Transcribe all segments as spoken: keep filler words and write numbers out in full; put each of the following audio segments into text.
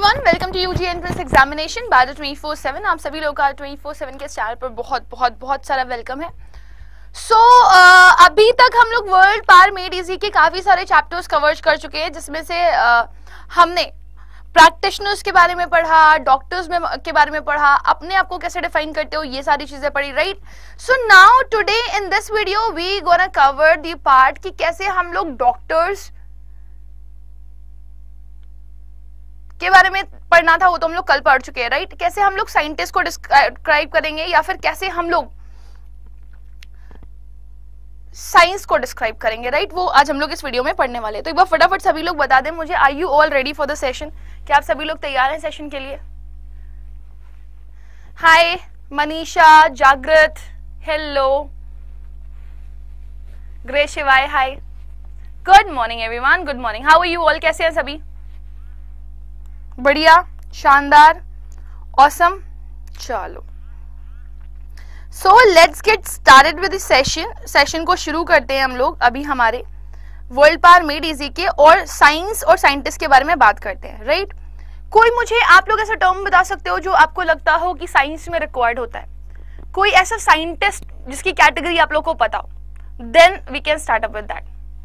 Everyone, welcome to UG entrance examination bio twenty four seven. आप सभी लोग का ट्वेंटी फोर सेवन के चैनल पर बहुत बहुत बहुत सारा वेलकम है। सो so, uh, अभी तक हम लोग वर्ल्ड पार मेड इजी के काफी सारे चैप्टर्स कवर कर चुके हैं, जिसमें से uh, हमने प्रैक्टिशनर्स के बारे में पढ़ा, डॉक्टर्स में के बारे में पढ़ा, अपने आप को कैसे डिफाइन करते हो, ये सारी चीजें पढ़ी, right. So now today in this video we gonna cover the part कि कैसे हम लोग डॉक्टर्स के बारे में पढ़ना था, वो तो हम लोग कल पढ़ चुके हैं, राइट। कैसे हम लोग साइंटिस्ट को डिस्क्राइब करेंगे या फिर कैसे हम लोग साइंस को डिस्क्राइब करेंगे, राइट, वो आज हम लोग इस वीडियो में पढ़ने वाले हैं। तो एक बार फटाफट सभी लोग बता दें मुझे, are you all ready for the session? क्या आप सभी लोग तैयार हैं सेशन के लिए? हाय मनीषा, जागृत, हेलो, ग्रे Shivay, hi, good morning everyone, good morning, how are you all? कैसे हैं सभी? बढ़िया, शानदार, ऑसम। चलो so let's get started with this session. Session को शुरू करते हैं हम लोग। अभी हमारे वर्ल्ड पार मेड इजी के और साइंस और साइंटिस्ट के बारे में बात करते हैं, राइट। कोई मुझे आप लोग ऐसा टर्म बता सकते हो जो आपको लगता हो कि साइंस में रिक्वायर्ड होता है? कोई ऐसा साइंटिस्ट जिसकी कैटेगरी आप लोग को पता हो? Then we can start up with that.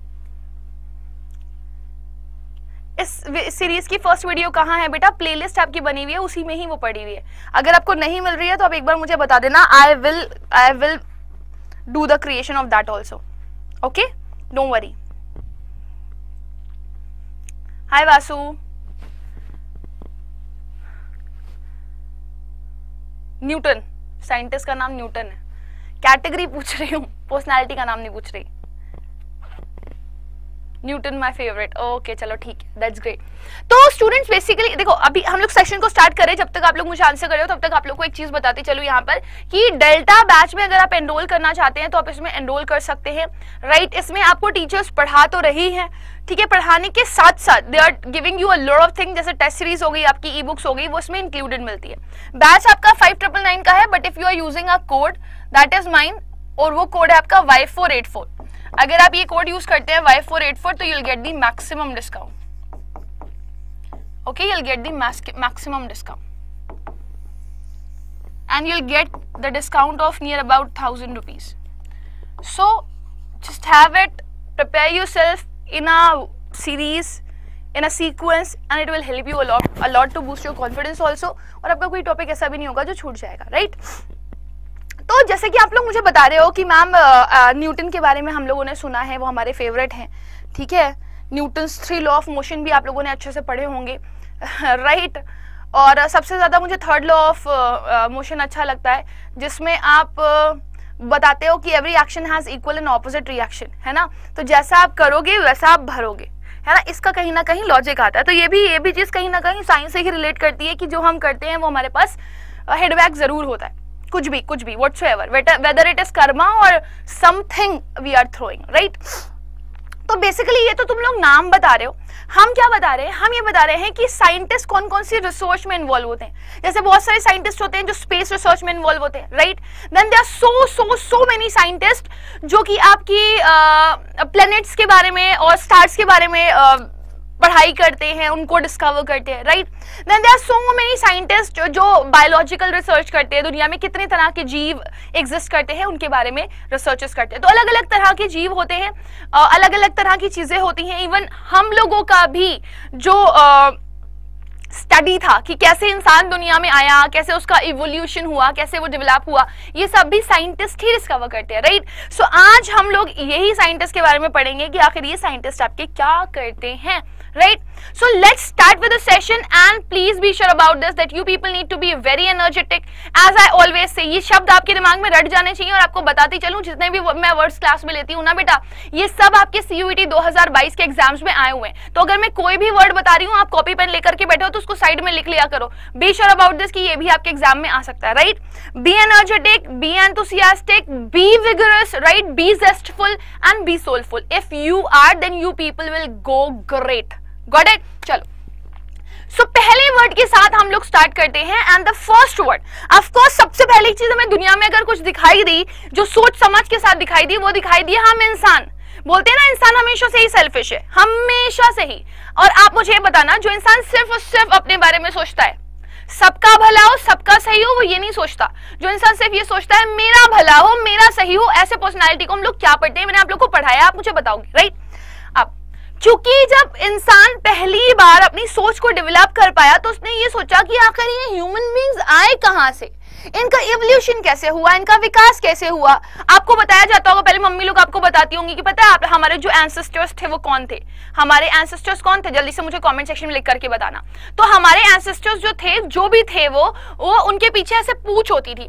इस सीरीज की फर्स्ट वीडियो कहाँ है बेटा? प्लेलिस्ट आपकी बनी हुई है, उसी में ही वो पड़ी हुई है। अगर आपको नहीं मिल रही है तो आप एक बार मुझे बता देना, I will I will do the creation of that also, okay, don't worry. Hi Vasu, Newton, scientist का नाम न्यूटन है। कैटेगरी पूछ रही हूँ, पर्सनालिटी का नाम नहीं पूछ रही। न्यूटन माय फेवरेट, ओके, चलो ठीक है, दैट्स ग्रेट। तो स्टूडेंट्स बेसिकली देखो, अभी हम लोग सेशन को स्टार्ट करें, जब तक आप लोग मुझे आंसर कर रहे हो तब तक आप लोग को एक चीज बताती चलो यहाँ पर कि डेल्टा बैच में अगर आप एनरोल करना चाहते हैं तो आप इसमें एनरोल कर सकते हैं, राइट। इसमें आपको टीचर्स पढ़ा तो रही है, ठीक है, पढ़ाने के साथ साथ they are giving you a lot of thing, जैसे टेस्ट सीरीज हो गई, आपकी ई बुक्स हो गई, वो इसमें इंक्लूडेड मिलती है। बैच आपका फाइव ट्रिपल नाइन का है, but if you are using a code that is mine, और वो कोड है आपका वाई फोर एट फोर। अगर आप ये कोड यूज करते हैं वाई फोर एट फोर तो you'll get the maximum discount, okay, you'll get the maximum discount and you'll get the discount of near about thousand rupees. So just have it, prepare yourself in a series, in a sequence, and it will help you a lot a lot to boost your confidence also, और आपका कोई topic ऐसा भी नहीं होगा जो छूट जाएगा, राइट। तो जैसे कि आप लोग मुझे बता रहे हो कि मैम न्यूटन के बारे में हम लोगों ने सुना है, वो हमारे फेवरेट हैं, ठीक है। Newton's three law of motion भी आप लोगों ने अच्छे से पढ़े होंगे, राइट। और सबसे ज्यादा मुझे थर्ड लॉ ऑफ मोशन अच्छा लगता है, जिसमें आप uh, बताते हो कि every action has equal and opposite reaction, है ना। तो जैसा आप करोगे वैसा आप भरोगे, है ना। इसका कहीं ना कहीं लॉजिक आता है। तो ये भी ये भी चीज कहीं ना कहीं साइंस से ही रिलेट करती है कि जो हम करते हैं वो हमारे पास हेडबैक uh, जरूर होता है, कुछ भी कुछ भी whatsoever, whether it is karma or something we are throwing, right? तो बेसिकली ये तो तुम लोग नाम बता रहे हो, हम क्या बता रहे हैं? हम ये बता रहे हैं कि साइंटिस्ट कौन कौन सी रिसर्च में इन्वॉल्व होते हैं। जैसे बहुत सारे साइंटिस्ट होते हैं जो स्पेस रिसर्च में इन्वॉल्व होते हैं, right. Then there are so so so many scientist जो कि आपकी प्लैनेट्स uh, के बारे में और स्टार्स के बारे में uh, पढ़ाई करते हैं, उनको डिस्कवर करते हैं, right. Then there are so many scientist जो बायोलॉजिकल रिसर्च करते हैं, दुनिया में कितने तरह के जीव एग्जिस्ट करते हैं उनके बारे में रिसर्चेस करते हैं। तो अलग अलग तरह के जीव होते हैं, अलग अलग तरह की चीजें होती हैं। इवन हम लोगों का भी जो स्टडी था कि कैसे इंसान दुनिया में आया, कैसे उसका इवोल्यूशन हुआ, कैसे वो डेवलप हुआ, ये सब भी साइंटिस्ट ही डिस्कवर करते हैं, राइट। सो आज हम लोग यही साइंटिस्ट के बारे में पढ़ेंगे कि आखिर ये साइंटिस्ट आपके क्या करते हैं, right? So let's start with the session and please be sure about this that you people need to be very energetic. As I always say, ये शब्द आपके दिमाग में रट जाने चाहिए। और आपको बताती चलूं, जितने भी मैं वर्ड्स क्लास में लेती हूँ ना बेटा, ये सब आपके सी यू ई टी दो हज़ार बाईस के एग्जाम्स में आए हुए हैं। तो अगर मैं कोई भी वर्ड बता रही हूँ, आप कॉपी पेन लेकर के बैठे हो तो उसको साइड में लिख लिया करो। बी श्योर अबाउट दिस कि ये भी आपके एग्जाम में आ सकता है, right. Be energetic, be enthusiastic, be vigorous, right, be zestful and be soulful. If you are then you people will go great, got it. चलो सो so, पहले वर्ड के साथ हम लोग स्टार्ट करते हैं। And the first word, of course सबसे पहली चीज हमें दुनिया में अगर कुछ दिखाई दी जो सोच समझ के साथ दिखाई दी, वो दिखाई दी हम इंसान। बोलते हैं ना इंसान हमेशा से ही सेल्फिश है, हमेशा से ही। और आप मुझे बताना, जो इंसान सिर्फ और सिर्फ अपने बारे में सोचता है, सबका भला हो सबका सही हो, वो ये नहीं सोचता। जो इंसान सिर्फ ये सोचता है मेरा भला हो मेरा सही हो, ऐसे पर्सनालिटी को हम लोग क्या पढ़ते हैं, मैंने आप लोग को पढ़ाया, आप मुझे बताओगे, राइट। अब क्योंकि जब इंसान पहली बार अपनी सोच को डेवलप कर पाया तो उसने ये सोचा कि आखिर ये ह्यूमन बींग्स आए कहां से, इनका इवोल्यूशन कैसे हुआ, इनका विकास कैसे हुआ। आपको बताया जाता होगा, पहले मम्मी लोग आपको बताती होंगी कि पता है आप हमारे जो एंसेस्टर्स थे वो कौन थे, हमारे एंसेस्टर्स कौन थे, जल्दी से मुझे कमेंट सेक्शन में लिख करके बताना। तो हमारे एंसेस्टर्स जो थे, जो भी थे वो वो उनके पीछे ऐसे पूंछ होती थी,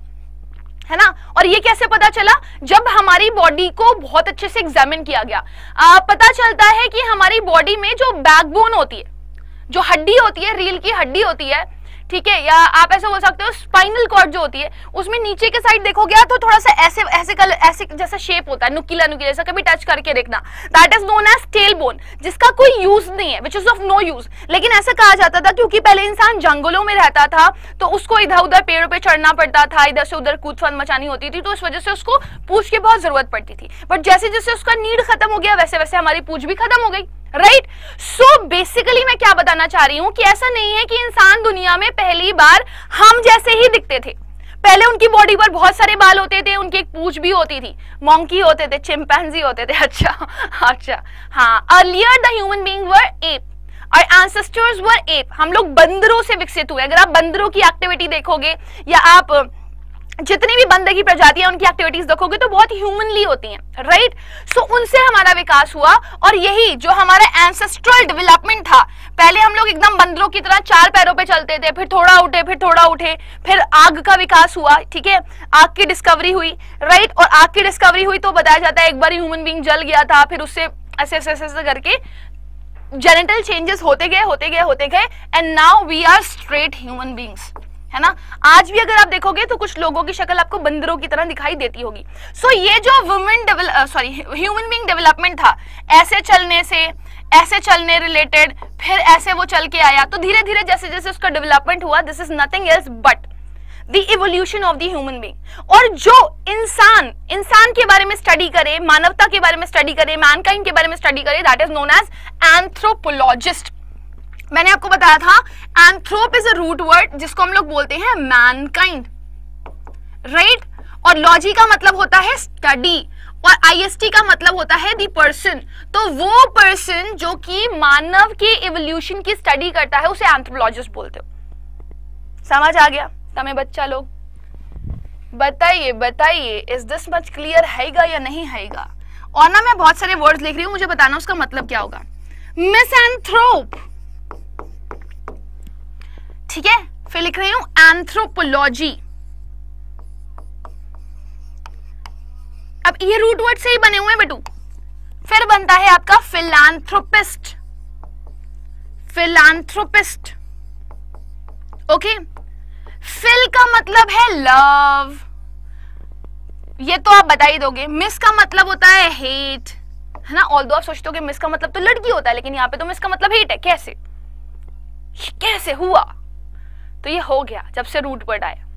है ना। और ये कैसे पता चला, जब हमारी बॉडी को बहुत अच्छे से एग्जामिन किया गया, आ, पता चलता है कि हमारी बॉडी में जो बैकबोन होती है, जो हड्डी होती है, रील की हड्डी होती है, ठीक है, या आप ऐसे बोल सकते हो स्पाइनल कॉर्ड जो होती है, उसमें नीचे के साइड देखोगे तो थोड़ा सा ऐसे ऐसे कलर ऐसे जैसा शेप होता है, नुकीला नुकीला जैसा, कभी टच करके देखना, that is known as tail bone, जिसका कोई यूज नहीं है, which is of no use. लेकिन ऐसा कहा जाता था क्योंकि पहले इंसान जंगलों में रहता था तो उसको इधर उधर पेड़ों पे चढ़ना पड़ता था, इधर से उधर कूदफान मचानी होती थी, तो इस वजह से उसको पूंछ की बहुत जरूरत पड़ती थी। बट जैसे जैसे उसका नीड खत्म हो गया वैसे वैसे हमारी पूंछ भी खत्म हो गई, राइट। सो बेसिकली मैं क्या बताना चाह रही हूं कि ऐसा नहीं है कि इंसान दुनिया में पहली बार हम जैसे ही दिखते थे। पहले उनकी बॉडी पर बहुत सारे बाल होते थे, उनकी एक पूंछ भी होती थी, मंकी होते थे, चिंपैंजी होते थे। अच्छा अच्छा हाँ, earlier the human being were ape और एंसेस्टर्स वर एप। हम लोग बंदरों से विकसित हुए। अगर आप बंदरों की एक्टिविटी देखोगे या आप जितनी भी बंदर की प्रजातियां उनकी एक्टिविटीज देखोगे तो बहुत ह्यूमनली होती हैं, राइट। सो उनसे हमारा विकास हुआ और यही जो हमारा एंसेस्ट्रल डेवलपमेंट था, पहले हम लोग एकदम बंदरों की तरह चार पैरों पे चलते थे, फिर थोड़ा उठे फिर थोड़ा उठे, फिर आग का विकास हुआ, ठीक है, आग की डिस्कवरी हुई, राइट। और आग की डिस्कवरी हुई तो बताया जाता है एक बार ह्यूमन बीइंग जल गया था, फिर उससे ऐसे ऐसे ऐसे करके जेनेटल चेंजेस होते गए होते गए होते गए and now we are straight human beings, है ना। आज भी अगर आप देखोगे तो कुछ लोगों की शक्ल आपको बंदरों की तरह दिखाई देती होगी। सो so, ये जो women sorry human being development था, ऐसे चलने से ऐसे चलने रिलेटेड, फिर ऐसे वो चल के आया, तो धीरे धीरे जैसे जैसे उसका डेवलपमेंट हुआ, this is nothing else but the evolution of the human being. और जो इंसान इंसान के बारे में स्टडी करे, मानवता के बारे में स्टडी करे, मैनकाइंड के बारे में स्टडी करे, that is known as anthropologist. मैंने आपको बताया था anthrop is a root word जिसको हम लोग बोलते हैं मैनकाइंड, राइट। और लॉजी का मतलब होता है स्टडी और आईएसटी का मतलब होता है दी पर्सन। तो वो पर्सन जो कि मानव के इवोल्यूशन की स्टडी करता है उसे एंथ्रोपोलॉजिस्ट बोलते हो। समझ आ गया तमें बच्चा लोग? बताइए बताइए, इज दिस मच क्लियर हैगा या नहीं हैगा? और ना मैं बहुत सारे वर्ड्स लिख रही हूं, मुझे बताना उसका मतलब क्या होगा। मिसएंथ्रोप, ठीक है, फिर लिख रही हूं एंथ्रोपोलॉजी। अब ये रूट वर्ड से ही बने हुए हैं बेटू। फिर बनता है आपका फिलैंथ्रोपिस्ट, फिलैंथ्रोपिस्ट, ओके। फिल का मतलब है लव, ये तो आप बता ही दोगे। मिस का मतलब होता है हेट, है ना। ऑल्दो आप सोचते हो कि मिस का मतलब तो लड़की होता है, लेकिन यहाँ पे तो मिस का मतलब हेट है। कैसे कैसे हुआ? तो ये हो गया जब से रूट वर्ड आया।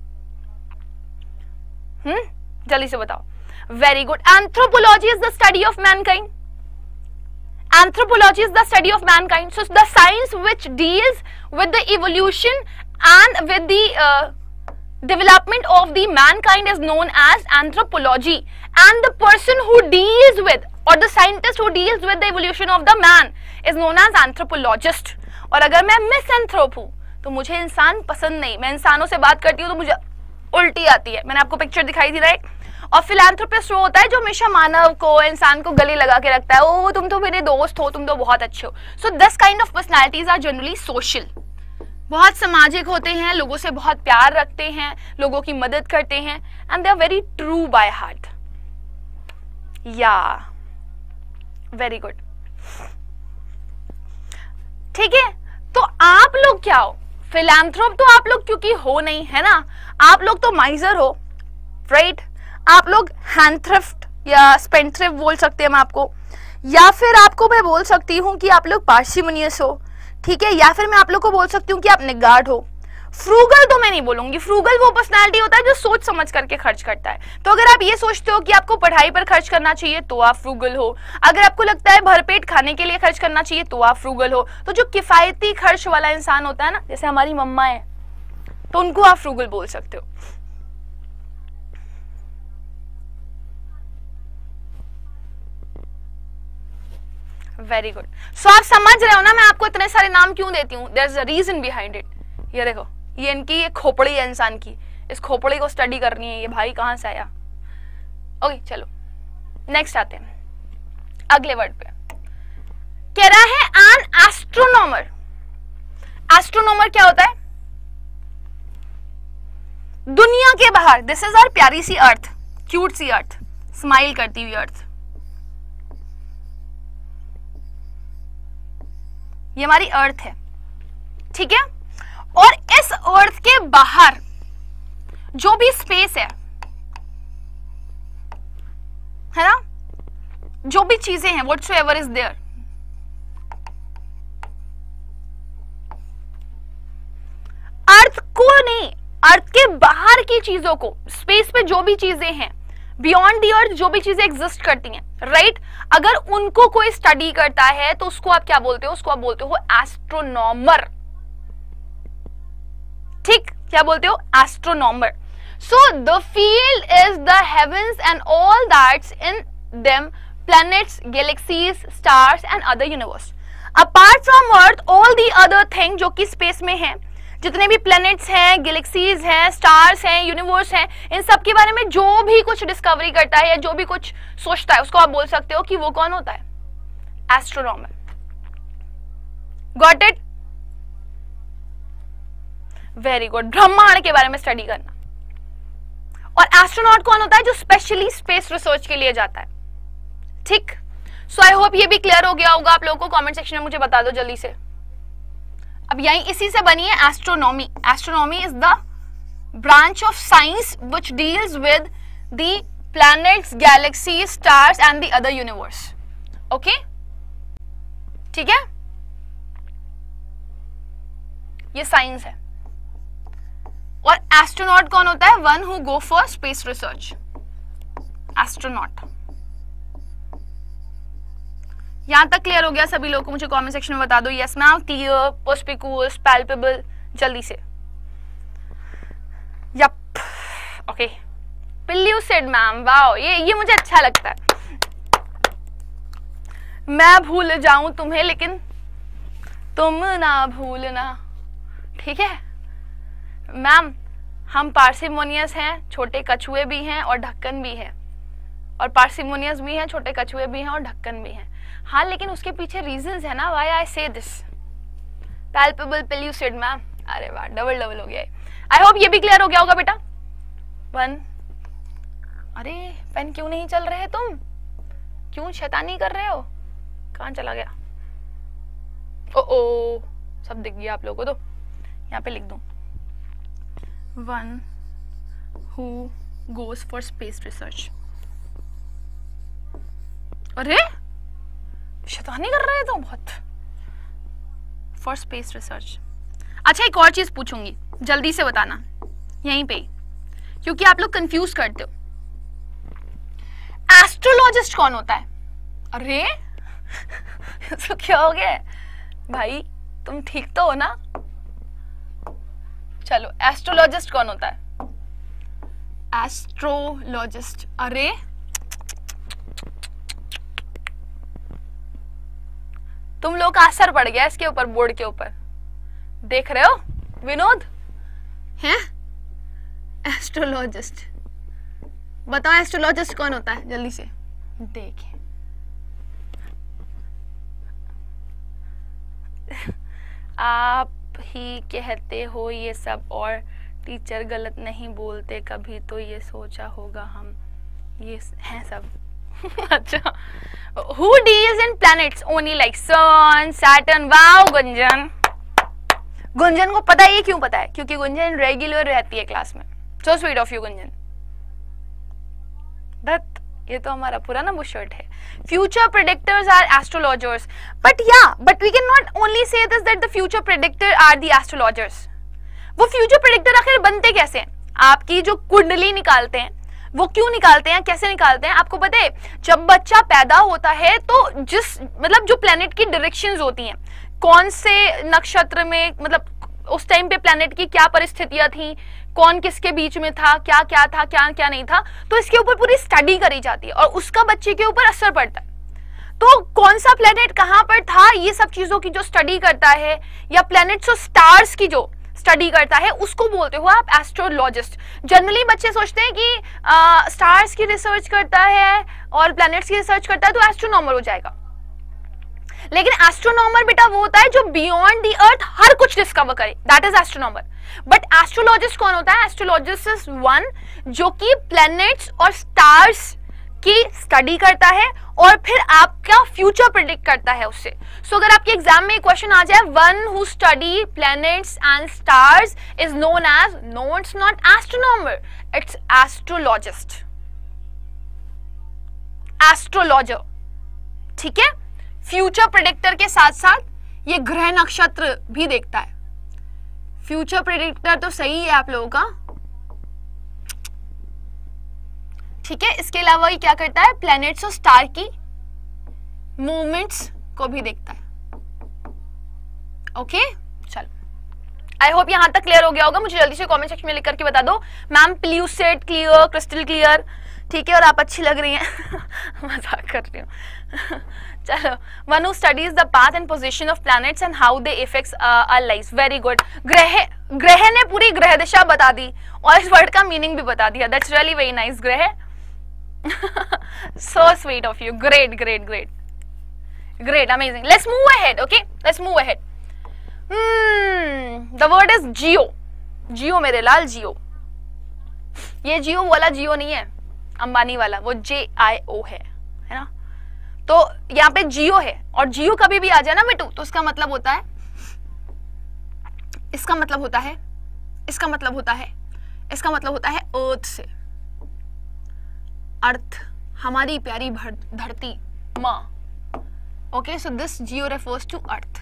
हम्म जल्दी से बताओ। Very good. Anthropology is the study of mankind. Anthropology is the study of mankind. So the science which deals with the evolution and with the uh, development of the mankind is known as anthropology. And the person who deals with or the scientist who deals with the evolution of the man is known as anthropologist. और अगर मैं misanthrope हूँ तो मुझे इंसान पसंद नहीं, मैं इंसानों से बात करती हूँ तो मुझे उल्टी आती है। मैंने आपको पिक्चर दिखाई थी, राइट। और फिलैंथ्रोपिस्ट वो होता है जो हमेशा मानव को, इंसान को गले लगा के रखता है, ओ तुम तो मेरे दोस्त हो, तुम तो बहुत अच्छे हो। So this kind of personalities are generally social, बहुत सामाजिक होते हैं, लोगों से बहुत प्यार रखते हैं, लोगों की मदद करते हैं, and they are very true by heart. या वेरी गुड, ठीक है। तो आप लोग क्या हो? फिलैंथ्रोप तो आप लोग क्योंकि हो नहीं, है ना। आप लोग तो माइजर हो, राइट। आप लोग हैंथ्रिफ्ट या स्पेंथ्रिफ्ट बोल सकते हैं हम आपको, या फिर आपको मैं बोल सकती हूँ कि आप लोग पार्सिमोनियस हो, ठीक है। या फिर मैं आप लोग को बोल सकती हूँ कि आप निगार्ड हो, फ्रूगल तो मैं नहीं बोलूंगी, फ्रूगल वो पर्सनालिटी होता है जो सोच समझ करके खर्च करता है। तो अगर आप ये सोचते हो कि आपको पढ़ाई पर खर्च करना चाहिए तो आप फ्रूगल हो, अगर आपको लगता है भरपेट खाने के लिए खर्च करना चाहिए तो आप फ्रूगल हो। तो जो किफायती खर्च वाला इंसान होता है ना, जैसे हमारी मम्मा है, तो उनको आप फ्रूगल बोल सकते हो। Very good. सो आप समझ रहे हो ना मैं आपको इतने सारे नाम क्यों देती हूँ, there is a reason behind it. ये देखो, ये इनकी ये खोपड़ी है इंसान की, इस खोपड़ी को स्टडी करनी है, ये भाई कहां से आया। ओके चलो नेक्स्ट आते हैं अगले वर्ड पे। कह रहा है एन एस्ट्रोनॉमर। एस्ट्रोनॉमर क्या होता है? दुनिया के बाहर, दिस इज आवर प्यारी सी अर्थ, क्यूट सी अर्थ, स्माइल करती हुई अर्थ, ये हमारी अर्थ है, ठीक है। और इस अर्थ के बाहर जो भी स्पेस है है ना, जो भी चीजें हैं, व्हाटसोएवर इज देयर, अर्थ को नहीं, अर्थ के बाहर की चीजों को, स्पेस पे जो भी चीजें हैं, बियॉन्ड दी अर्थ जो भी चीजें एग्जिस्ट करती हैं, राइट right? अगर उनको कोई स्टडी करता है तो उसको आप क्या बोलते हो? उसको आप बोलते हो एस्ट्रोनॉमर। ठीक, क्या बोलते हो? Astronomer. So the field is the heavens and all that's in them, planets, galaxies, stars and other universe. Apart from earth all the other thing जो कि स्पेस में है, जितने भी प्लैनेट्स हैं, गैलेक्सीज हैं, स्टार्स हैं, यूनिवर्स हैं, इन सब के बारे में जो भी कुछ डिस्कवरी करता है या जो भी कुछ सोचता है, उसको आप बोल सकते हो कि वो कौन होता है? Astronomer. Got it? Very good. ब्रह्मांड के बारे में स्टडी करना। और एस्ट्रोनॉट कौन होता है? जो स्पेशली स्पेस रिसर्च के लिए जाता है। ठीक, सो आई होप ये भी क्लियर हो गया होगा आप लोगों को। कमेंट सेक्शन में मुझे बता दो जल्दी से। अब यही इसी से बनी है astronomy. Astronomy is the branch of science which deals with the planets, galaxies, stars and the other universe. Okay, ठीक है, ये साइंस है। और एस्ट्रोनॉट कौन होता है? One who go for space research, astronaut. यहां तक क्लियर हो गया सभी लोगों को? मुझे कमेंट सेक्शन में बता दो yes ma'am, clear, perspicuous, palpable, जल्दी से। Yup, okay. Pellucid ma'am, wow, ये ये मुझे अच्छा लगता है। मैं भूल जाऊं तुम्हें लेकिन तुम ना भूलना, ठीक है मैम। हम पार्सिमोनियस हैं, छोटे कछुए भी हैं और ढक्कन भी है, और पार्सिमोनियस भी हैं, छोटे कछुए भी हैं और ढक्कन भी हैं। हाँ, लेकिन उसके पीछे रीजंस है ना, व्हाई आई से दिस। पैल्पेबल, पिल्यूसिड मैम, अरे वाह, डबल डबल हो गया। आई होप ये भी क्लियर हो गया होगा बेटा। वन, अरे पेन क्यों नहीं चल रहे तुम? क्यों शैतानी कर रहे हो? कहाँ चला गया? ओ ओ, सब दिख गया आप लोगों को। तो यहाँ पे लिख दूं, one who goes for space research. अरे शैतानी कर रहे हैं तो बहुत। For space research. अच्छा, एक और चीज पूछूंगी, जल्दी से बताना यहीं पे, क्योंकि आप लोग कंफ्यूज करते हो। एस्ट्रोलॉजिस्ट कौन होता है? अरे तो क्या हो गया भाई, तुम ठीक तो हो ना? चलो, एस्ट्रोलॉजिस्ट कौन होता है? एस्ट्रोलॉजिस्ट, अरे तुम लोग का असर पड़ गया इसके ऊपर, बोर्ड के ऊपर, देख रहे हो विनोद? हैं एस्ट्रोलॉजिस्ट, बताओ एस्ट्रोलॉजिस्ट कौन होता है? जल्दी से देखें। आप ही कहते हो ये सब, और टीचर गलत नहीं बोलते कभी, तो ये सोचा होगा हम ये हैं सब। अच्छा, who deals in planets only like sun, Saturn? Wow Gunjan, Gunjan को पता है। ये क्यों पता है? क्योंकि गुंजन रेगुलर रहती है क्लास में। So sweet of you Gunjan. Dutt, ये तो हमारा पुराना बुशर्ट है। Future predictors are astrologers, but yeah, but we cannot only say this that the future predictor are the astrologers. वो फ्यूचर प्रेडिक्टर आखिर बनते कैसे हैं? आपकी जो कुंडली निकालते हैं वो क्यों निकालते हैं, कैसे निकालते हैं? आपको पता है, जब बच्चा पैदा होता है तो जिस मतलब जो प्लेनेट की डायरेक्शंस होती हैं, कौन से नक्षत्र में, मतलब उस टाइम पे प्लेनेट की क्या परिस्थितियां थी, कौन किसके बीच में था, क्या क्या था, क्या क्या नहीं था, तो इसके ऊपर पूरी स्टडी करी जाती है और उसका बच्चे के ऊपर असर पड़ता है। तो कौन सा प्लेनेट कहां पर था, ये सब चीजों की जो स्टडी करता है, या प्लेनेट्स और स्टार्स की जो स्टडी करता है, उसको बोलते हो आप एस्ट्रोलॉजिस्ट। जनरली बच्चे सोचते हैं कि आ, स्टार्स की रिसर्च करता है और प्लैनेट्स की रिसर्च करता है तो एस्ट्रोनॉमर हो जाएगा, लेकिन एस्ट्रोनॉमर बेटा वो होता है जो बियॉन्ड द अर्थ हर कुछ डिस्कवर करे, that is astronomer. But astrologist कौन होता है? एस्ट्रोलॉजिस्ट इज वन जो कि प्लैनेट्स और स्टार्स की स्टडी करता है और फिर आपका फ्यूचर प्रेडिक्ट करता है उससे। सो so, अगर आपके एग्जाम में क्वेश्चन आ जाए, one who study planets and stars is known as, no it's not astronomer, it's astrologist, astrologer, ठीक है। फ्यूचर प्रेडिक्टर के साथ साथ ये ग्रह नक्षत्र भी देखता है। फ्यूचर प्रेडिक्टर तो सही है आप लोगों का, ठीक है। इसके अलावा ये क्या करता है? प्लैनेट्स और स्टार की मूवमेंट्स को भी देखता है। ओके, चलो, आई होप यहां तक क्लियर हो गया होगा। मुझे जल्दी से कमेंट सेक्शन में लिख करके बता दो ma'am, pellucid clear, crystal clear, ठीक है, और आप अच्छी लग रही हैं मजाक कर रही हूँ चलो, one who studies the path and position of planets and how they effects our lives, very good. ग्रह ग्रह ने पूरी ग्रह दिशा बता दी और इस वर्ड का मीनिंग भी बता दिया, दैट्स रियली वेरी नाइस ग्रह so sweet of you, great great great great amazing, let's move ahead, okay, let's move ahead. hmm the word is geo. जियो मेरे लाल, जियो, ये जियो वाला जियो नहीं है अंबानी वाला, वो जे आई ओ है, है ना। तो यहाँ पे जियो है, और जियो कभी भी आ जाए ना बेटू तो इसका मतलब होता है, इसका मतलब होता है, इसका मतलब होता है, इसका मतलब होता है अर्थ से, अर्थ, हमारी प्यारी धरती माँ। Okay, so this geo refers to earth.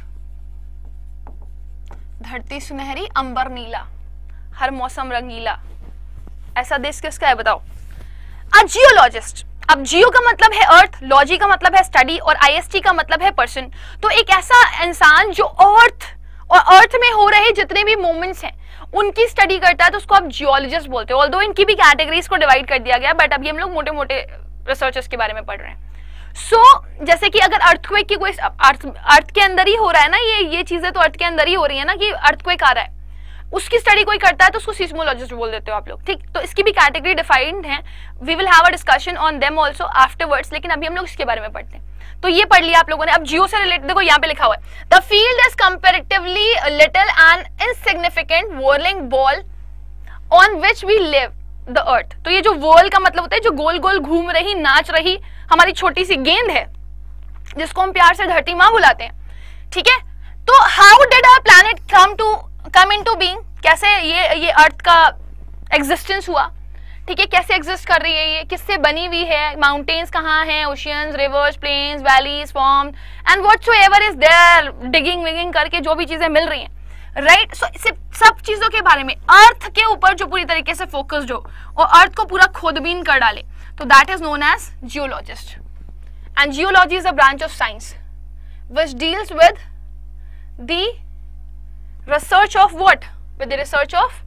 धरती सुनहरी, अंबर नीला, हर मौसम रंगीला, ऐसा देश किसका है बताओ? A geologist. अब जियो का मतलब है अर्थ, लॉजी का मतलब है स्टडी, और आईएसटी का मतलब है पर्सन। तो एक ऐसा इंसान जो अर्थ और अर्थ में हो रहे जितने भी मूवमेंट्स हैं उनकी स्टडी करता है तो उसको आप जियोलॉजिस्ट बोलते हो। ऑल्दो इनकी भी कैटेगरीज को डिवाइड कर दिया गया, बट अभी हम लोग मोटे मोटे रिसर्चर्स के बारे में पढ़ रहे हैं। सो so, जैसे कि अगर अर्थक्वेक की कोई अर्थ अर्थ के अंदर ही हो रहा है ना, ये ये चीजें तो अर्थ के अंदर ही हो रही है ना, कि अर्थक्वेक आ रहा है, उसकी स्टडी कोई करता है तो उसको सीस्मोलॉजिस्ट बोल देते हो आप लोग, ठीक। तो इसकी भी कैटेगरी डिफाइंड है, we will have a discussion on them also afterwards, लेकिन अभी हम लोग इसके बारे में पढ़ते हैं। तो ये पढ़ लिया आप लोगों ने। अब जियो से रिलेटेड देखो यहाँ पे लिखा हुआ है, the field is comparatively little and insignificant whirling ball on which we live the earth. तो ये जो व्हर्ल का मतलब होता है जो गोल गोल घूम रही, नाच रही हमारी छोटी सी गेंद है, जिसको हम प्यार से धरती माँ बुलाते हैं, ठीक है। तो how did our planet come to come into being, कैसे ये ये अर्थ का एग्जिस्टेंस हुआ, ठीक है, कैसे एग्जिस्ट कर रही है, ये किससे बनी हुई है, माउंटेन्स कहाँ हैं, oceans, rivers, plains, valleys, form and whatsoever is there, digging wigging करके जो भी चीजें मिल रही हैं, राइट। सो so, सब चीजों के बारे में, अर्थ के ऊपर जो पूरी तरीके से फोकस्ड हो और अर्थ को पूरा खोदबीन कर डाले, तो that is known as geologist. And geology is a branch of science which deals with the research of what, with the research of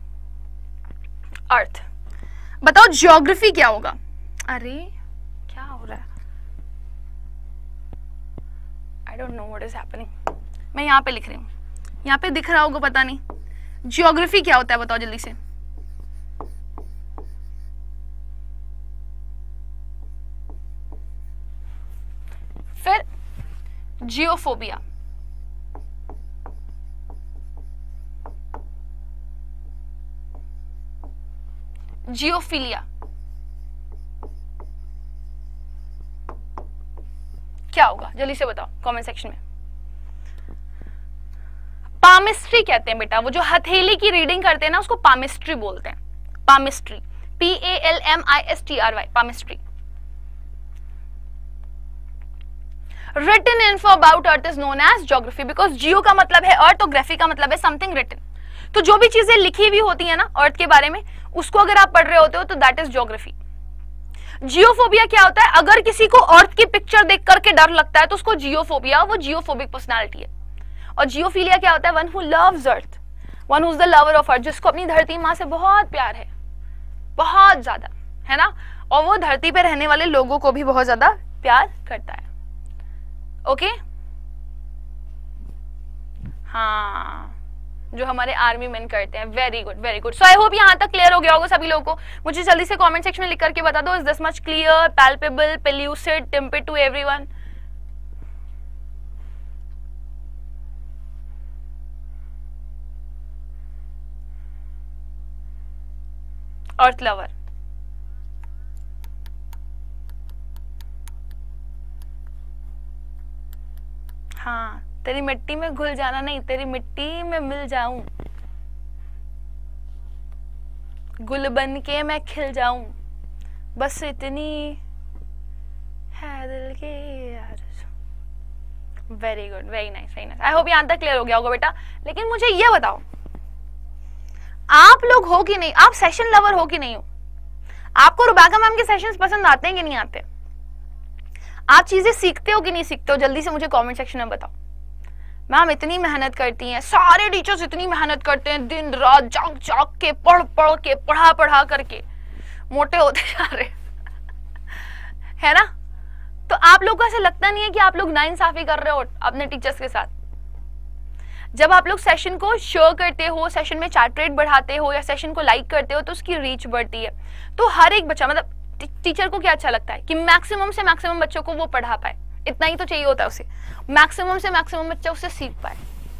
earth. बताओ ज्योग्राफी क्या होगा? अरे क्या हो रहा है, I don't know what is happening. मैं यहाँ पे लिख रही हूँ, यहाँ पे दिख रहा होगा पता नहीं। ज्योग्राफी क्या होता है बताओ जल्दी से। फिर जियोफोबिया, जियोफिलिया क्या होगा जल्दी से बताओ कमेंट सेक्शन में। पामिस्ट्री कहते हैं बेटा, वो जो हथेली की रीडिंग करते हैं ना उसको पामिस्ट्री बोलते हैं, palmistry, P A L M I S T R Y, palmistry. written info about earth is known as geography because geo का मतलब है अर्थ और ग्राफी का मतलब है समथिंग written। तो जो भी चीजें लिखी हुई होती है ना अर्थ के बारे में, उसको अगर आप पढ़ रहे होते हो तो दैट इज ज्योग्राफी। जियोफोबिया क्या होता है? अगर किसी को अर्थ की पिक्चर देख करके डर लगता है तो उसको जियोफोबिया, वो जियोफोबिक पर्सनालिटी है। और जियोफिलिया क्या होता है? One who loves earth, one who is the lover of earth, जिसको अपनी धरती माँ से बहुत प्यार है, बहुत ज्यादा, है ना, और वो धरती पे रहने वाले लोगों को भी बहुत ज्यादा प्यार करता है। ओके, हाँ, जो हमारे आर्मी मैन करते हैं। Very good, very good. So I hope यहाँ तक क्लियर हो गया होगा सभी लोगों को। मुझे जल्दी से कमेंट सेक्शन में लिख करके बता दो, is this much clear, palpable, pellucid, limpid to everyone? Earth lover, हाँ, तेरी मिट्टी में घुल जाना नहीं, तेरी मिट्टी में मिल जाऊं, गुल बन के मैं खिल जाऊं, बस इतनी है दिल की आरज़ू। Very good, very nice, very nice. I hope यहाँ तक क्लियर हो गया होगा बेटा। लेकिन मुझे ये बताओ, आप लोग हो कि नहीं, आप सेशन लवर हो कि नहीं हो? आपको रुबैका मैम के सेशंस पसंद आते हैं कि नहीं आते? आप चीजें सीखते हो कि नहीं सीखते हो? जल्दी से मुझे कमेंट सेक्शन में बताओ। मैम इतनी मेहनत करती हैं, सारे टीचर्स इतनी मेहनत करते हैं, दिन रात जाग जाग के, पढ़ पढ़ के, पढ़ा पढ़ा करके मोटे होते जा रहे है ना? तो आप लोग को ऐसा लगता नहीं है कि आप लोग नाइंसाफी कर रहे हो अपने टीचर्स के साथ? जब आप लोग सेशन को शेयर करते हो, सेशन में चैट रेट बढ़ाते हो या सेशन को लाइक करते हो, तो उसकी रीच बढ़ती है। तो हर एक बच्चा, मतलब टीचर को क्या अच्छा लगता है कि मैक्सिमम से मैक्सिमम बच्चों को वो पढ़ा पाए, इतना ही तो चाहिए होता है उसे, मैक्सिमम से मैक्सिमम बच्चा उससे सीख पाए।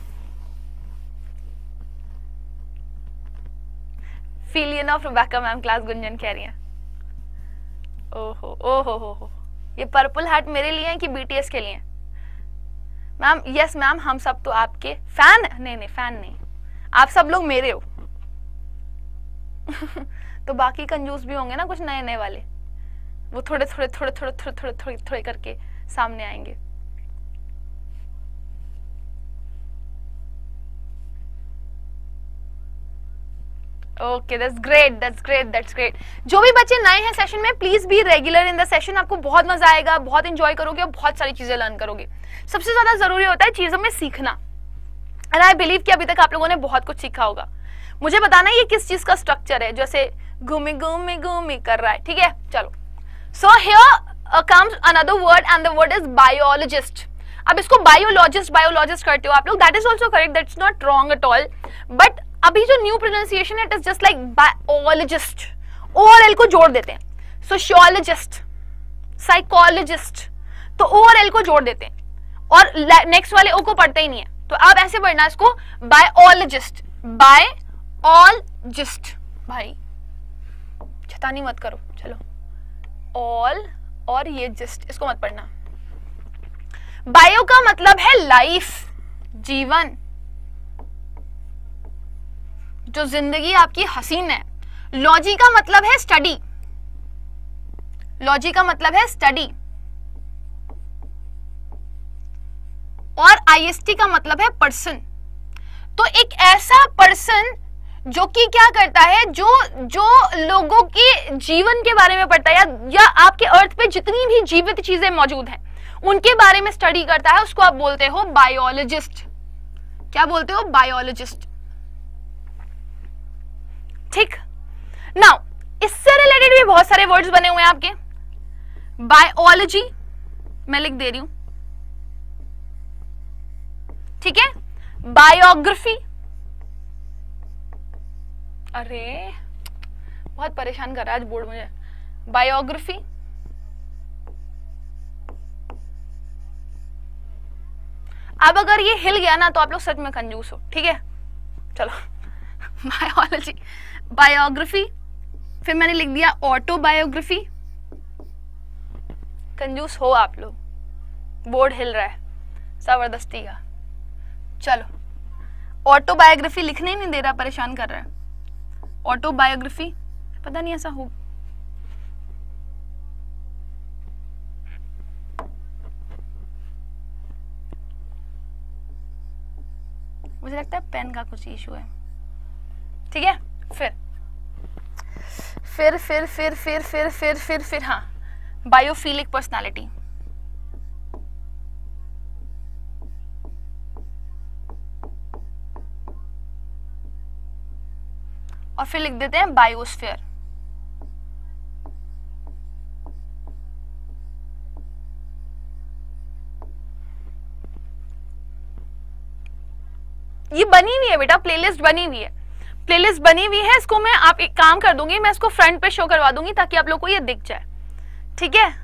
Feeling of Rubaika ma'am class, Gunjan कह रही है। ओहो ओहो हो हो, ये पर्पल हैट मेरे लिए है कि बीटीएस के लिए? मैम यस मैम, हम सब तो आपके फैन, नहीं नहीं फैन नहीं, आप सब लोग मेरे हो तो बाकी कंजूस भी होंगे ना कुछ नए नए वाले, वो थोड़े थोड़े थोड़े थोड़े थोड़े थोड़े थोड़े थोड़े करके सामने आएंगे। Okay, that's great, that's great, that's great. जो भी बच्चे नए हैं सेशन में, please be regular in the session. आपको बहुत मजा आएगा, बहुत एंजॉय करोगे और बहुत सारी चीजें लर्न करोगे। सबसे ज्यादा जरूरी होता है चीजों में सीखना, एंड आई बिलीव कि अभी तक आप लोगों ने बहुत कुछ सीखा होगा। मुझे बताना ये किस चीज का स्ट्रक्चर है, जैसे घूमी घूमी घूमी कर रहा है, ठीक है? चलो, so here comes another word and the word is biologist. अब इसको बायोलॉजिस्ट बायोलॉजिस्ट करते हो आप लोग, that is also correct, that's not wrong at all, but अभी जो न्यू प्रोनाउंसिएशन है it is just like biologist, O और एल को जोड़ देते हैं। सोशियोलॉजिस्ट, साइकोलॉजिस्ट, तो ओ और एल को जोड़ देते हैं और नेक्स्ट वाले ओ को पढ़ते ही नहीं है, तो आप ऐसे पढ़ना इसको बायोलॉजिस्ट, बायोलॉजिस्ट। भाई छतानी मत करो, चलो, ऑल और ये जिस्ट, इसको मत पढ़ना। बायो का मतलब है लाइफ, जीवन, जो जिंदगी आपकी हसीन है। लॉजी का मतलब है स्टडी, लॉजी का मतलब है स्टडी, और आईएसटी का मतलब है पर्सन। तो एक ऐसा पर्सन जो कि क्या करता है, जो जो लोगों के जीवन के बारे में पढ़ता है, या, या आपके अर्थ पे जितनी भी जीवित चीजें मौजूद हैं उनके बारे में स्टडी करता है, उसको आप बोलते हो बायोलॉजिस्ट। क्या बोलते हो? बायोलॉजिस्ट। ठीक, नाउ इससे रिलेटेड भी बहुत सारे वर्ड्स बने हुए हैं आपके। बायोलॉजी मैं लिख दे रही हूं, ठीक है? बायोग्राफी, अरे बहुत परेशान कर रहा है आज बोर्ड मुझे। बायोग्राफी, अब अगर ये हिल गया ना तो आप लोग सच में कंजूस हो, ठीक है? चलो, बायोलॉजी, बायोग्राफी, फिर मैंने लिख दिया ऑटोबायोग्राफी। कंजूस हो आप लोग, बोर्ड हिल रहा है जबरदस्ती का। चलो, ऑटोबायोग्राफी लिखने ही नहीं दे रहा, परेशान कर रहा है। ऑटोबायोग्राफी, पता नहीं ऐसा हो, मुझे लगता है पेन का कुछ इशू है। ठीक है। फिर फिर फिर फिर फिर फिर फिर फिर फिर हाँ, बायोफिलिक पर्सनालिटी। और फिर लिख देते हैं बायोस्फीयर। ये बनी हुई है बेटा, प्लेलिस्ट बनी हुई है, प्लेलिस्ट बनी हुई है। इसको मैं आप एक काम कर दूंगी, मैं इसको फ्रंट पे शो करवा दूंगी ताकि आप लोग को ये दिख जाए, ठीक है।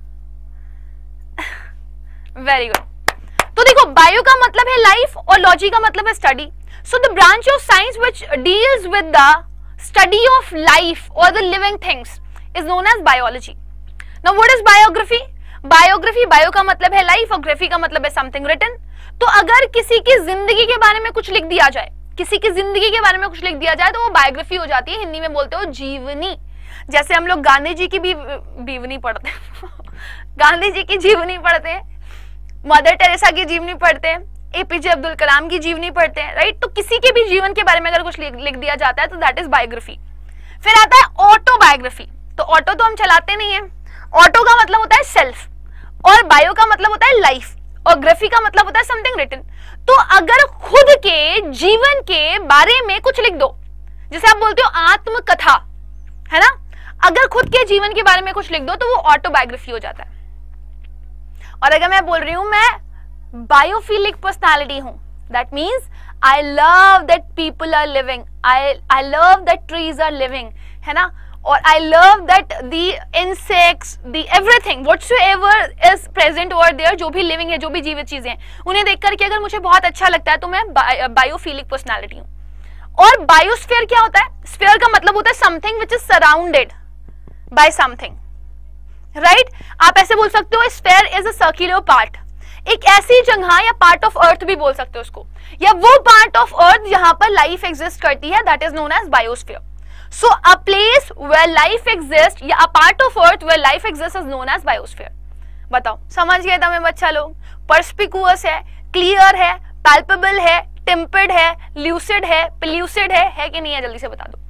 Very good. तो देखो, बायो का मतलब है लाइफ और लॉजी का मतलब है study. So the branch of science which deals with the study of life और the living things is known as biology. Now what is biography? Biography, bio का मतलब है लाइफ और ग्राफी का मतलब है समथिंग रिटन। तो अगर किसी की जिंदगी के बारे में कुछ लिख दिया जाए, किसी की जिंदगी के बारे में कुछ लिख दिया जाए तो वो बायोग्राफी हो जाती है। हिंदी में बोलते हो जीवनी। जैसे हम लोग गांधी जी की भी बीवनी पढ़ते हैं गांधी जी की जीवनी पढ़ते हैं, मदर टेरेसा की जीवनी पढ़ते हैं, एपीजे अब्दुल कलाम की जीवनी पढ़ते हैं, राइट। तो किसी के भी जीवन के बारे में अगर कुछ लिख दिया जाता है तो दैट इज बायोग्राफी। फिर आता है ऑटोबायोग्राफी। तो ऑटो तो हम चलाते नहीं है, ऑटो का मतलब होता है सेल्फ, और बायो का मतलब होता है लाइफ, और ग्राफी का मतलब होता है समथिंग रिटन। तो अगर खुद के जीवन के बारे में कुछ लिख दो, जैसे आप बोलते हो आत्मकथा, है ना, अगर खुद के जीवन के बारे में कुछ लिख दो तो वो ऑटोबायोग्राफी हो जाता है। और अगर मैं बोल रही हूं मैं बायोफिलिक पर्सनालिटी हूं, that means I love that people are living, I I love that trees are living, है ना, और I love that the insects, the everything, whatsoever is present over there, जो भी living है, जो भी जीवित चीजें हैं, उन्हें देख करके अगर मुझे बहुत अच्छा लगता है तो मैं बायोफिलिक पर्सनालिटी हूँ। और बायोस्फीयर क्या होता है? स्फीयर का मतलब होता है something which is surrounded by something, right. आप ऐसे बोल सकते हो sphere is a circular part, एक ऐसी जगह या पार्ट ऑफ अर्थ भी बोल सकते हो उसको, या वो पार्ट ऑफ अर्थ जहां पर लाइफ एग्जिस्ट करती है, that is known as biosphere. So a place where life exists या a part of earth where life exists is known as biosphere। बताओ, समझ गए तुम्हें बच्चा लोग? परस्पिकुअस है, क्लियर है, पैल्पेबल है, टेम्पर्ड है, ल्यूसिड है, पेल्यूसिड है, है कि नहीं है? जल्दी से बता दो।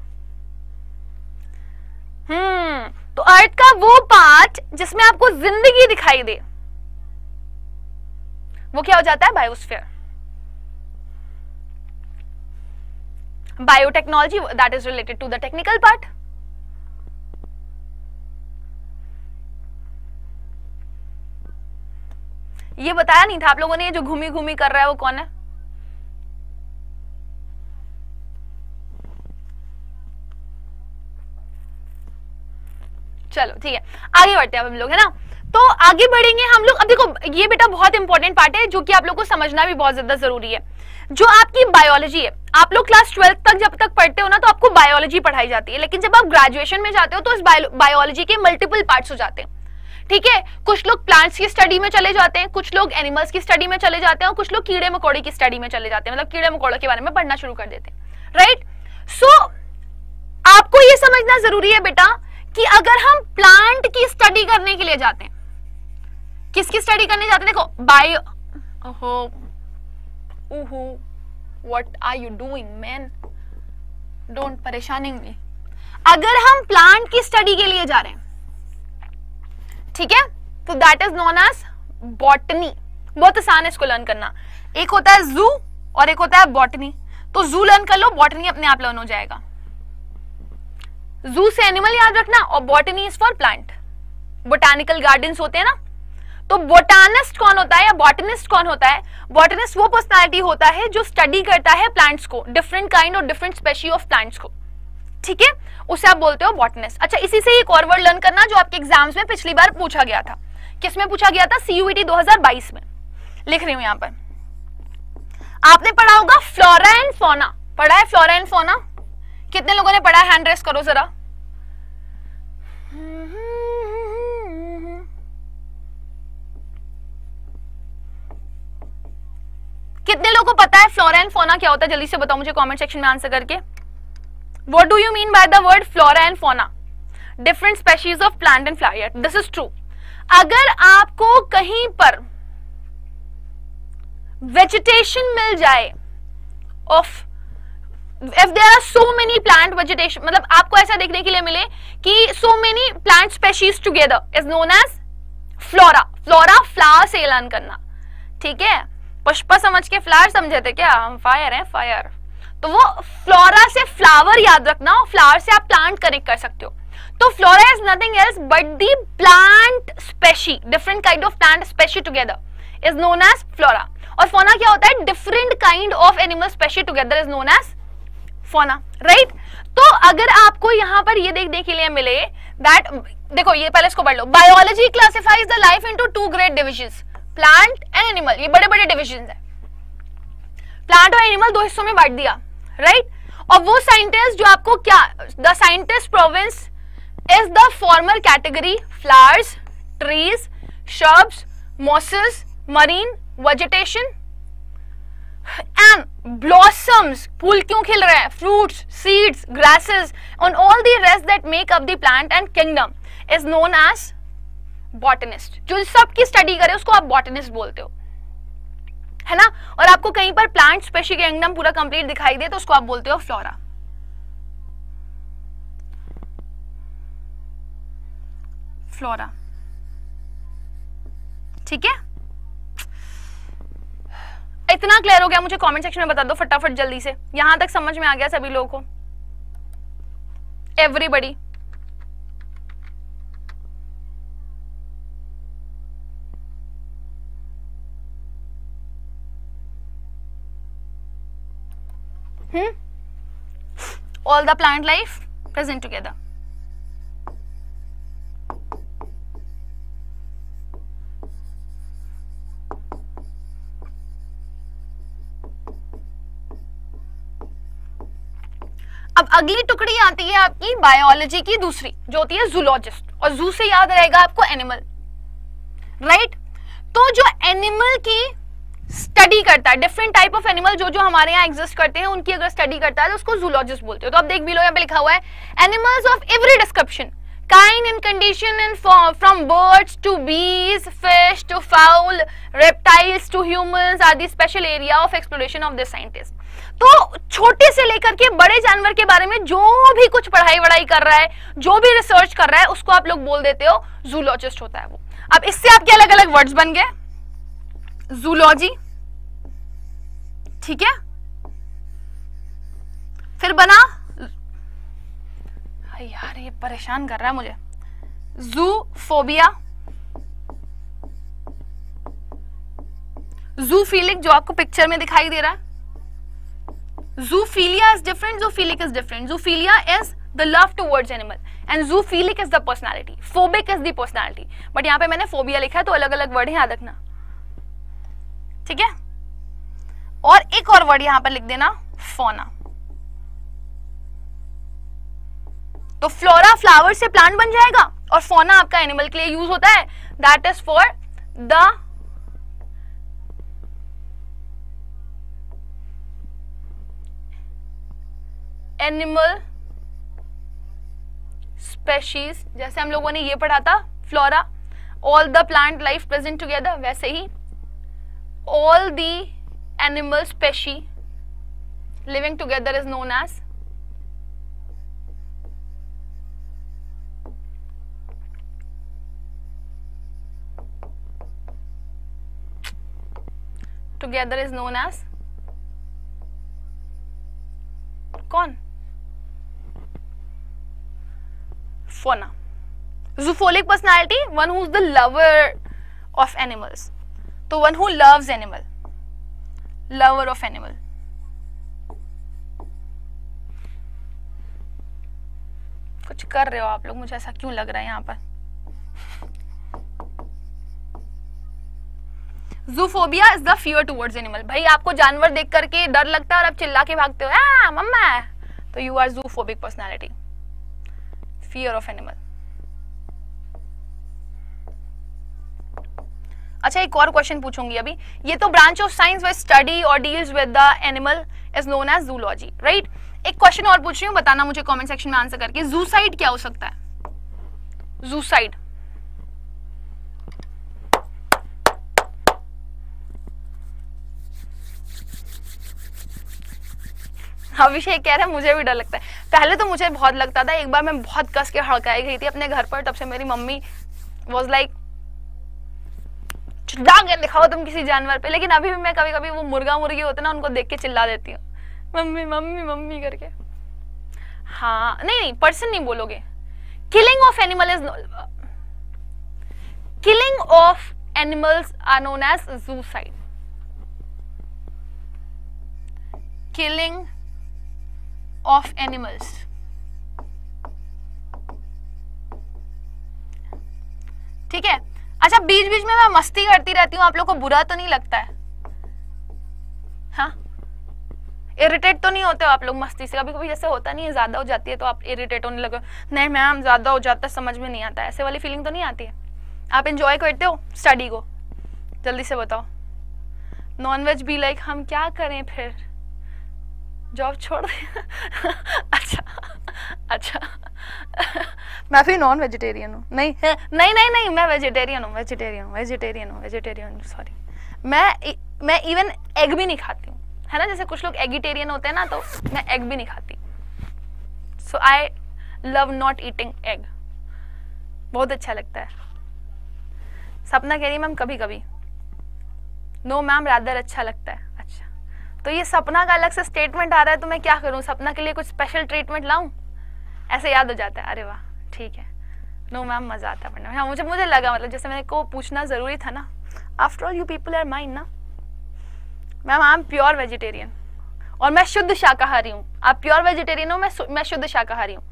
हम्म तो अर्थ का वो पार्ट जिसमें आपको जिंदगी दिखाई दे वो क्या हो जाता है? Biosphere. Biotechnology, that is related to the technical part। ये बताया नहीं था आप लोगों ने, ये जो घूमी घूमी कर रहा है वो कौन है? चलो ठीक है, आगे बढ़ते हैं अब हम लोग, है ना। तो आगे बढ़ेंगे हम लोग। अब देखो, ये बेटा बहुत इंपॉर्टेंट पार्ट है जो कि आप लोग को समझना भी बहुत ज्यादा जरूरी है। जो आपकी बायोलॉजी है, आप लोग क्लास ट्वेल्थ तक जब तक पढ़ते हो ना तो आपको बायोलॉजी पढ़ाई जाती है, लेकिन जब आप ग्रेजुएशन में जाते हो तो इस बायोलॉजी के मल्टीपल पार्ट्स हो जाते हैं, ठीक है। कुछ लोग प्लांट्स की स्टडी में चले जाते हैं, कुछ लोग एनिमल्स की स्टडी में चले जाते हैं, और कुछ लोग कीड़े मकोड़े की स्टडी में चले जाते हैं, मतलब कीड़े मकोड़ों के बारे में पढ़ना शुरू कर देते हैं, राइट। सो आपको ये समझना जरूरी है बेटा कि अगर हम प्लांट की स्टडी करने के लिए जाते हैं, किसकी स्टडी करने जाते हैं? देखो, बायो ओहो ओहो What are you doing, man? Don't परेशानिंग में। अगर हम प्लांट की स्टडी के लिए जा रहे हैं, ठीक है, तो that is known as botany. बहुत आसान है इसको लर्न करना। एक होता है जू और एक होता है बॉटनी। तो जू लर्न कर लो, बॉटनी अपने आप लर्न हो जाएगा। जू से एनिमल याद रखना और botany is for plant. Botanical gardens होते हैं ना, तो बोटानिस्ट कौन होता है या बॉटनिस्ट कौन होता है? बॉटनिस्ट वो पर्सनालिटी होता है जो स्टडी करता है प्लांट्स को, डिफरेंट काइंड और डिफरेंट स्पेशी ऑफ प्लांट्स को, ठीक है, उसे आप बोलते हो बॉटनिस्ट। अच्छा, इसी से एक और वर्ड लर्न करना जो आपके एग्जाम्स में पिछली बार पूछा गया था। किसमें पूछा गया था? सीयूईटी दो हज़ार बाईस में। लिख रही हूं यहां पर, आपने पढ़ा होगा फ्लोरा एंड फौना। पढ़ा है फ्लोरा एंड फौना? कितने लोगों ने पढ़ा है? हैंड रेस करो जरा। कितने लोगों को पता है फ्लोरा एंड फौना क्या होता है? जल्दी से बताओ मुझे कमेंट सेक्शन में आंसर करके। What do you mean by the word flora and fauna? Different species of plant and flower. This is true. अगर आपको कहीं पर वेजिटेशन मिल जाए of if there are so many plant vegetation, मतलब आपको ऐसा देखने के लिए मिले कि so many plant species together is known as flora. Flora flower से ऐलान करना, ठीक है. पुष्प समझ के फ्लावर समझे थे क्या? हम फायर हैं, फायर. तो वो फ्लोरा से फ्लावर याद रखना, और फ्लावर से आप प्लांट कनेक्ट कर सकते हो. तो flora is nothing else but the plant specie, different kind of plant specie together is known as flora. और फोना क्या होता है? Different kind of animal specie together is known as fauna, right. तो अगर आपको यहाँ पर ये देखने के लिए मिले दैट, देखो ये पहले इसको पढ़ लो. Biology classifies the life into two great divisions, plant and animal. ये बड़े बड़े डिविजन्स है. प्लांट और एनिमल दो हिस्सों में बांट दिया, राइट. और वो साइंटिस्ट जो आपको क्या, the scientist province is the former category flowers, trees, shrubs, mosses, marine vegetation and blossoms. फूल क्यों खिल रहे हैं? Fruits, seeds, grasses and all the rest that make up the plant and kingdom is known as botanist. जो सब की study करे उसको आप botanist बोलते हो, है ना. और आपको कहीं पर प्लांट स्पेशी किंगडम पूरा कंप्लीट दिखाई दे तो उसको आप बोलते हो फ्लोरा. फ्लोरा, ठीक है. इतना क्लियर हो गया? मुझे कमेंट सेक्शन में बता दो फटाफट जल्दी से. यहां तक समझ में आ गया सभी लोगों को? Everybody? Hmm? All the plant life present together. अब अगली टुकड़ी आती है आपकी बायोलॉजी की दूसरी, जो होती है जूलॉजिस्ट. और जू से याद रहेगा आपको एनिमल, राइट. तो जो एनिमल की स्टडी करता है, डिफरेंट टाइप ऑफ एनिमल जो जो हमारे यहाँ एग्जिस्ट करते हैं उनकी अगर स्टडी करता है तो उसको जूलॉजिस्ट बोलते हो. तो आप देख भी लो, यहाँ पे लिखा हुआ है animals of every description, kind and condition and from birds to bees, fish to fowl, reptiles to humans are the special area of exploration of this scientist. तो छोटे से लेकर के बड़े जानवर के बारे में जो भी कुछ पढ़ाई वढ़ाई कर रहा है, जो भी रिसर्च कर रहा है, उसको आप लोग बोल देते हो जूलॉजिस्ट होता है वो. अब इससे आपके अलग अलग वर्ड्स बन गए. जूलॉजी, ठीक है. फिर बना, यार ये परेशान कर रहा है मुझे, जूफोबिया. जूफिलिक जो आपको पिक्चर में दिखाई दे रहा है. Zoophilia is different, zoophilic is different. Zoophilia is the love towards animal and zoophilic is the personality. Phobic is the personality. But यहाँ पे मैंने phobia लिखा है तो अलग अलग वर्ड है, याद रखना, ठीक है. और एक और वर्ड यहाँ पर लिख देना, fauna. तो फ्लोरा फ्लावर से प्लांट बन जाएगा और fauna आपका एनिमल के लिए यूज होता है. That is for the animal species. जैसे हम लोगों ने ये पढ़ा था flora, all the plant life present together, वैसे ही all the animal species living together is known as together is known as कौन? Fauna. Zoophilic personality, one who is the lover of animals. तो one who loves animal, lover of animal. कुछ कर रहे हो आप लोग, मुझे ऐसा क्यों लग रहा है यहाँ पर. Zoophobia is the fear towards animal. भाई आपको जानवर देख करके डर लगता है और आप चिल्ला के भागते हो, आ मम्मा, तो you are zoophobic personality. Fear of animal. अच्छा एक और क्वेश्चन पूछूंगी अभी. ये तो branch of science which study और deals with the animal is known as zoology, right. एक क्वेश्चन और पूछ रही हूँ, बताना मुझे कमेंट सेक्शन में आंसर करके. जूसाइड क्या हो सकता है? जूसाइड, अभिषेक कह रहे हैं मुझे भी डर लगता है। पहले तो मुझे बहुत लगता था, एक बार मैं बहुत कस के हड़काई गई थी अपने घर पर, तब से मेरी मम्मी वाज लाइक चिल्ला के दिखाओ तुम किसी जानवर पे। लेकिन अभी भी मैं कभी कभी वो मुर्गा मुर्गी होते ना उनको देख के चिल्ला देती हूँ, मम्मी मम्मी मम्मी करके। हाँ नहीं नहीं पर्सन नहीं बोलोगे। Killing of animal is killing of animals are known as zoocide. Killing of animals, ठीक है। अच्छा बीच बीच में मैं मस्ती करती रहती हूँ, आप लोग को बुरा तो नहीं लगता है? हाँ इरिटेट तो नहीं होते हो आप लोग मस्ती से? कभी कभी जैसे होता नहीं है, ज्यादा हो जाती है तो आप इरिटेट होने लगे, नहीं मैम ज्यादा हो जाता है समझ में नहीं आता, ऐसे वाली फीलिंग तो नहीं आती है? आप एंजॉय करते हो स्टडी को? जल्दी से बताओ। नॉनवेज भी लाइक हम क्या करें फिर, जॉब छोड़ दें? अच्छा अच्छा मैं फिर नॉन वेजिटेरियन हूँ। नहीं नहीं नहीं नहीं मैं वेजिटेरियन हूँ, वेजिटेरियन हूँ वेजिटेरियन हूँ वेजिटेरियन हूँ सॉरी। मैं मैं इवन एग भी नहीं खाती हूँ, है ना, जैसे कुछ लोग एगिटेरियन होते हैं ना, तो मैं एग भी नहीं खाती। So I love not eating egg, बहुत अच्छा लगता है। सपना कह रही मैम कभी कभी। नो मैम रादर अच्छा लगता है। अच्छा तो ये सपना का अलग से स्टेटमेंट आ रहा है, तो मैं क्या करूं, सपना के लिए कुछ स्पेशल ट्रीटमेंट लाऊं? ऐसे याद हो जाता है, अरे वाह ठीक है। नो मैम मजा आता है पढ़ने में। हाँ मुझे मुझे लगा, मतलब जैसे मेरे को पूछना जरूरी था ना, after all you people are mind ना। Ma'am I am pure vegetarian और मैं शुद्ध शाकाहारी हूँ। आप प्योर वेजिटेरियन हो, मैं मैं शुद्ध शाकाहारी हूँ।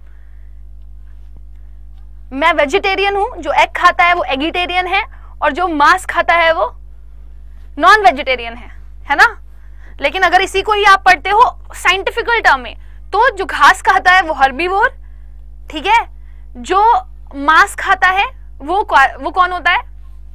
मैं वेजिटेरियन हूँ, जो एग खाता है वो एगिटेरियन है, और जो मांस खाता है वो नॉन वेजिटेरियन है, है ना। लेकिन अगर इसी को ही आप पढ़ते हो साइंटिफिकल टर्म में, तो जो घास खाता है वो हर्बीवोर, ठीक है। जो मांस खाता है वो वो कौन होता है,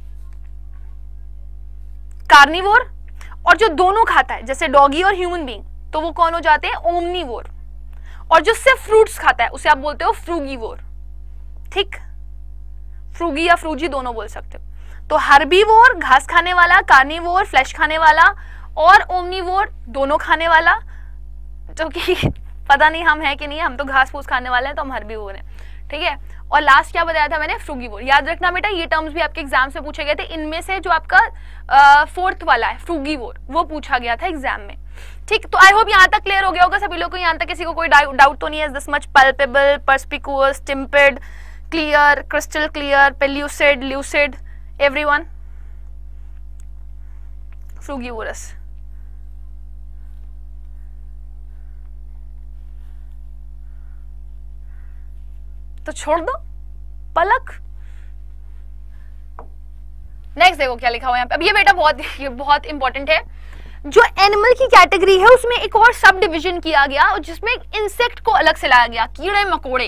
कार्निवोर। और जो दोनों खाता है जैसे डॉगी और ह्यूमन बीइंग, तो वो कौन हो जाते हैं, ओमनीवोर। और जो सिर्फ फ्रूट्स खाता है उसे आप बोलते हो फ्रूगीवोर, ठीक। फ्रूगी या फ्रूजी दोनों बोल सकते हो। तो हर्बीवोर घास खाने वाला, कार्निवोर फ्लैश खाने वाला, और ओमनीवोर दोनों खाने वाला, जो कि पता नहीं हम है कि नहीं, हम तो घास फूस खाने वाले हैं तो हम हर्बीवोर हैं, ठीक है। और लास्ट क्या बताया था मैंने, फ्रूगीवोर। याद रखना बेटा, ये टर्म्स भी आपके एग्जाम से पूछे गए थे। इनमें से जो आपका फोर्थ वाला है फ्रूगीवोर, वो पूछा गया था एग्जाम में, ठीक। तो आई होप यहाँ तक क्लियर हो गया होगा सभी लोग को। यहाँ तक किसी को कोई डाउट तो नहीं है? This much palpable, perspicuous, limpid, clear, crystal clear, pellucid, lucid, everyone? Frugivorous. तो छोड़ दो पलक। नेक्स्ट देखो क्या लिखा हुआ है यहाँ पे। अब ये बेटा बहुत ये बहुत इंपॉर्टेंट है। जो एनिमल की कैटेगरी है उसमें एक और सब डिवीजन किया गया, और जिसमें इंसेक्ट को अलग से लाया गया, कीड़े मकोड़े,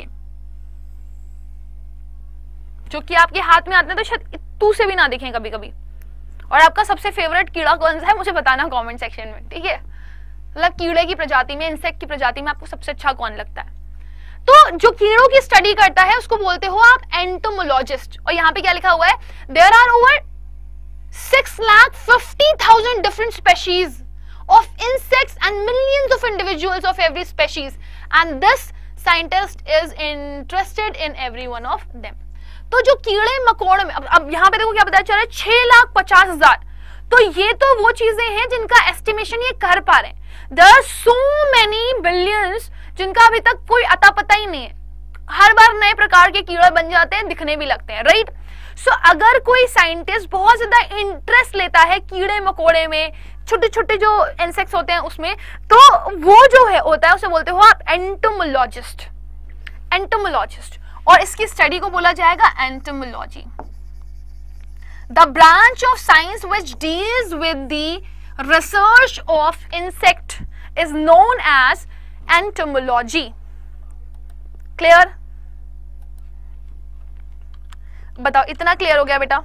जो कि आपके हाथ में आते हैं तो शायद इत्तू से भी ना दिखें कभी कभी। और आपका सबसे फेवरेट कीड़ा कौन सा है मुझे बताना कमेंट सेक्शन में, ठीक है। मतलब कीड़े की प्रजाति में, इंसेक्ट की प्रजाति में आपको सबसे अच्छा कौन लगता है? तो जो कीड़ों की स्टडी करता है उसको बोलते हो आप एंटोमोलॉजिस्ट। और यहाँ पे क्या लिखा हुआ है, there are over six lakh fifty thousand different species of insects and millions of individuals of every species, and this scientist is interested in every one of them. तो जो कीड़े मकोड़े में, अब, अब यहाँ पे देखो क्या पता चल रहा है, छह लाख पचास हजार। तो ये तो वो चीजें हैं जिनका एस्टिमेशन ये कर पा रहे हैं। There are so many billions जिनका अभी तक कोई अता पता ही नहीं है। हर बार नए प्रकार के कीड़े बन जाते हैं, दिखने भी लगते हैं, राइट। सो so, अगर कोई साइंटिस्ट बहुत ज्यादा इंटरेस्ट लेता है कीड़े मकोड़े में, छोटे छोटे जो इंसेक्ट्स होते हैं उसमें, तो वो जो है होता है उसे बोलते हो आप एंटोमोलॉजिस्ट। एंटोमोलॉजिस्ट, और इसकी स्टडी को बोला जाएगा entomology. The branch of science which deals with the research of insect is known as entomology. Clear? बताओ, इतना क्लियर हो गया बेटा?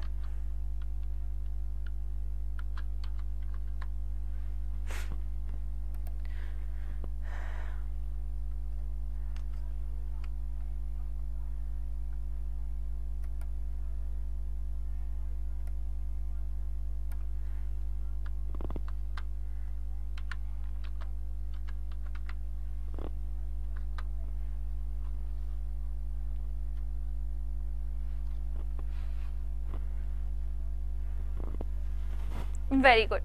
Very good.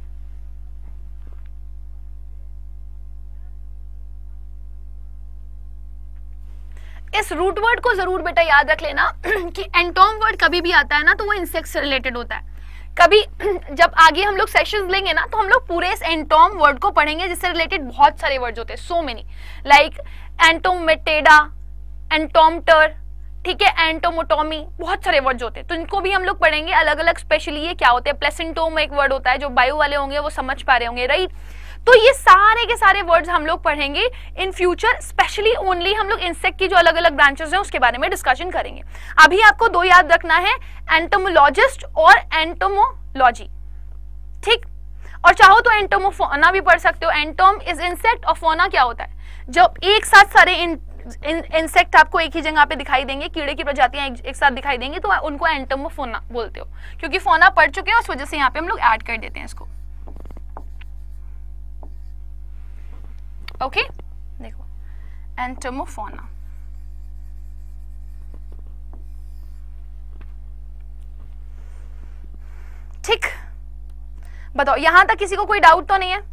इस रूट वर्ड को जरूर बेटा याद रख लेना कि एंटोम वर्ड कभी भी आता है ना तो वो इंसेक्ट से रिलेटेड होता है। कभी जब आगे हम लोग सेशंस लेंगे ना तो हम लोग पूरे इस एंटोम वर्ड को पढ़ेंगे जिससे रिलेटेड बहुत सारे वर्ड्स होते हैं, सो मेनी, लाइक एंटोमेटेडा, एंटोमटर, ठीक है, एंटोमोटोमी, बहुत सारे वर्ड्स होते हैं, तो इनको भी हम लोग पढ़ेंगे अलग अलग। स्पेशली ये क्या होते हैं, प्लेसेंटोम एक वर्ड होता है, जो बायो वाले होंगे वो समझ पा रहे होंगे, राइट। तो ये सारे के सारे वर्ड्स हम लोग पढ़ेंगे इन फ्यूचर। स्पेशली ओनली हम लोग इंसेक्ट की जो अलग अलग ब्रांचेस हैं उसके बारे में डिस्कशन करेंगे। अभी आपको दो याद रखना है, एंटोमोलॉजिस्ट और एंटोमोलॉजी, ठीक। और चाहो तो एंटोमोफोना भी पढ़ सकते हो। एंटोम इज इंसेक्ट और फोना क्या होता है, जब एक साथ सारे इंसेक्ट आपको एक ही जगह पे दिखाई देंगे, कीड़े की प्रजातियां एक, एक साथ दिखाई देंगी, तो उनको एंटोमोफोना बोलते हो। क्योंकि फोना पढ़ चुके हैं उस वजह से यहाँ पे हम लोग ऐड कर देते हैं इसको, ओके okay? देखो एंटोमोफोना, ठीक। बताओ यहां तक किसी को कोई डाउट तो नहीं है?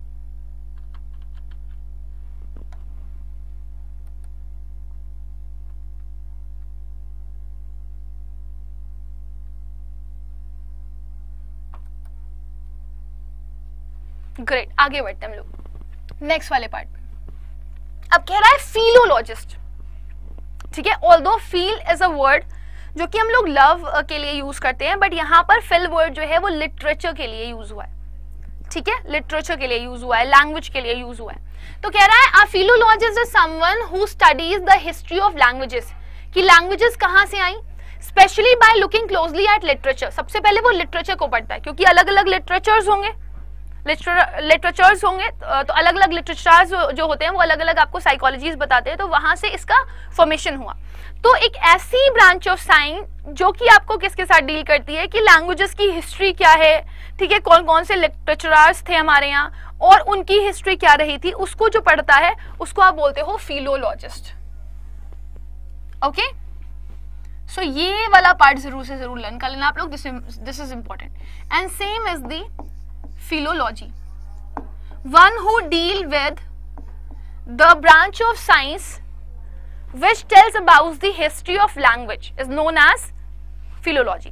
ग्रेट, आगे बढ़ते हैं हम लोग नेक्स्ट वाले पार्ट में। अब कह रहा है फिलोलॉजिस्ट, ठीक है। Although feel is a word जो कि हम लोग लव के लिए यूज करते हैं, बट यहाँ पर फिल वर्ड जो है वो लिटरेचर के लिए यूज हुआ है, ठीक है, लिटरेचर के लिए यूज हुआ है, लैंग्वेज के लिए यूज हुआ है। तो कह रहा है a philologist is someone who studies the history of languages, कि लैंग्वेजेस कहाँ से आई, specially by looking closely at literature. सबसे पहले वो लिटरेचर को पढ़ता है, क्योंकि अलग अलग लिटरेचर्स होंगे, लिटरेचर्स होंगे, तो अलग अलग लिटरेचर्स जो होते हैं वो अलग अलग आपको साइकोलॉजीज बताते हैं, तो वहां से इसका फॉर्मेशन हुआ। तो एक ऐसी ब्रांच ऑफ साइंस जो कि आपको किसके साथ डील करती है कि लैंग्वेजेस की हिस्ट्री क्या है, ठीक है, कौन कौन से लिटरेचर्स थे हमारे यहाँ और उनकी हिस्ट्री क्या रही थी, उसको जो पढ़ता है उसको आप बोलते हो फिलोलॉजिस्ट, ओके। सो ये वाला पार्ट जरूर से जरूर लर्न कर लेना आप लोग, this is important. And same is the philology, one who deal with the branch of science which tells about the history of language is known as philology.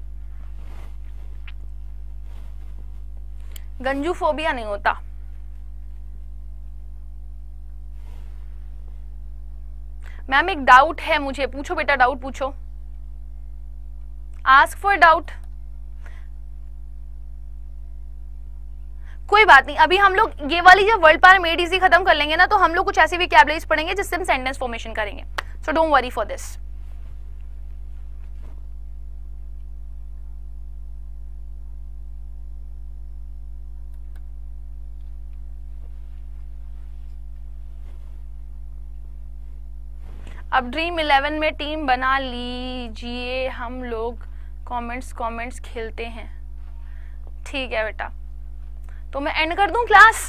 गंजूफोबिया नहीं होता, मैम एक डाउट है मुझे, पूछो बेटा, डाउट पूछो, आस्क फॉर डाउट। कोई बात नहीं, अभी हम लोग ये वाली जब वर्ल्ड पावर मेड इजी खत्म कर लेंगे ना तो हम लोग कुछ ऐसी वोकैबुलरीज पढ़ेंगे जिससे हम सेंटेंस फॉर्मेशन करेंगे, so don't worry for this. अब ड्रीम इलेवन में टीम बना लीजिए, हम लोग कमेंट्स कमेंट्स खेलते हैं, ठीक है बेटा। तो मैं एंड कर दूं class?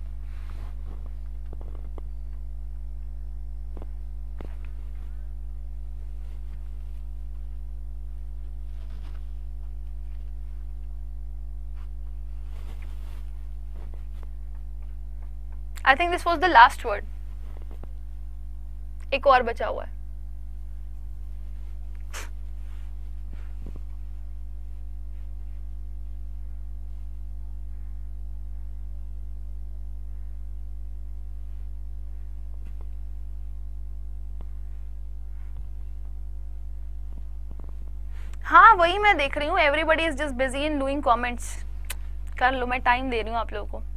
I think this was the last word, एक और बचा हुआ है। हाँ वही मैं देख रही हूँ, everybody is just busy in doing comments. कर लो, मैं टाइम दे रही हूँ आप लोगों को।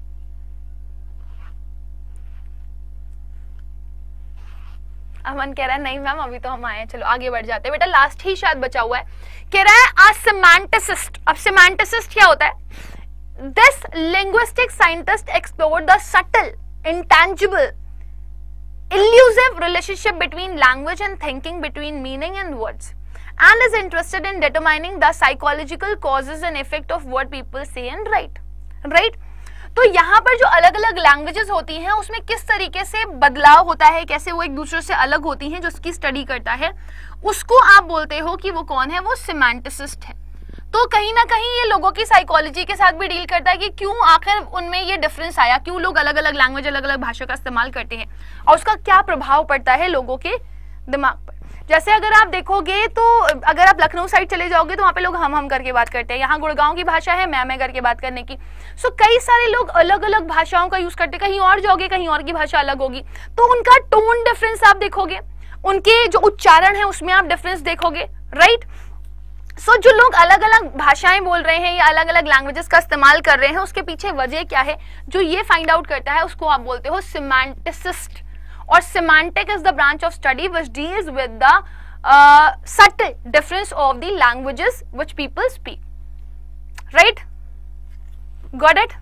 अमन कह रहा है नहीं मैम अभी तो हम आए हैं, चलो आगे बढ़ जाते हैं बेटा, लास्ट ही शायद बचा हुआ है। कह रहा है अ सेमांटिसिस्ट। अब सेमांटिसिस्ट क्या होता है? This linguistic scientist explored the subtle, intangible, elusive relationship between language and thinking, between meaning and words, and is interested in determining the psychological causes and effect of what people say and write. Right? तो यहाँ पर जो अलग अलग languages होती हैं उसमें किस तरीके से बदलाव होता है, कैसे वो एक दूसरे से अलग होती हैं, जो उसकी स्टडी करता है उसको आप बोलते हो कि वो कौन है, वो सिमेंटिसिस्ट है। तो कहीं ना कहीं ये लोगों की साइकोलॉजी के साथ भी डील करता है कि क्यों आखिर उनमें ये डिफरेंस आया, क्यों लोग अलग अलग लैंग्वेज, अलग अलग भाषा का इस्तेमाल करते हैं और उसका क्या प्रभाव पड़ता है लोगों के दिमाग पर। जैसे अगर आप देखोगे तो अगर आप लखनऊ साइड चले जाओगे तो वहाँ पे लोग हम हम करके बात करते हैं, यहाँ गुड़गांव की भाषा है मैं मैं करके बात करने की। सो कई सारे लोग अलग अलग भाषाओं का यूज करते हैं, कहीं और जाओगे कहीं और की भाषा अलग होगी, तो उनका टोन डिफरेंस आप देखोगे, उनके जो उच्चारण है उसमें आप डिफरेंस देखोगे, राइट। सो so, जो लोग अलग अलग भाषाएं बोल रहे हैं या अलग अलग लैंग्वेजेस का इस्तेमाल कर रहे हैं उसके पीछे वजह क्या है, जो ये फाइंड आउट करता है उसको आप बोलते हो सिमेंटिसिस्ट। और semantic is the branch of study which deals with the subtle difference of the languages which people speak, right, got it,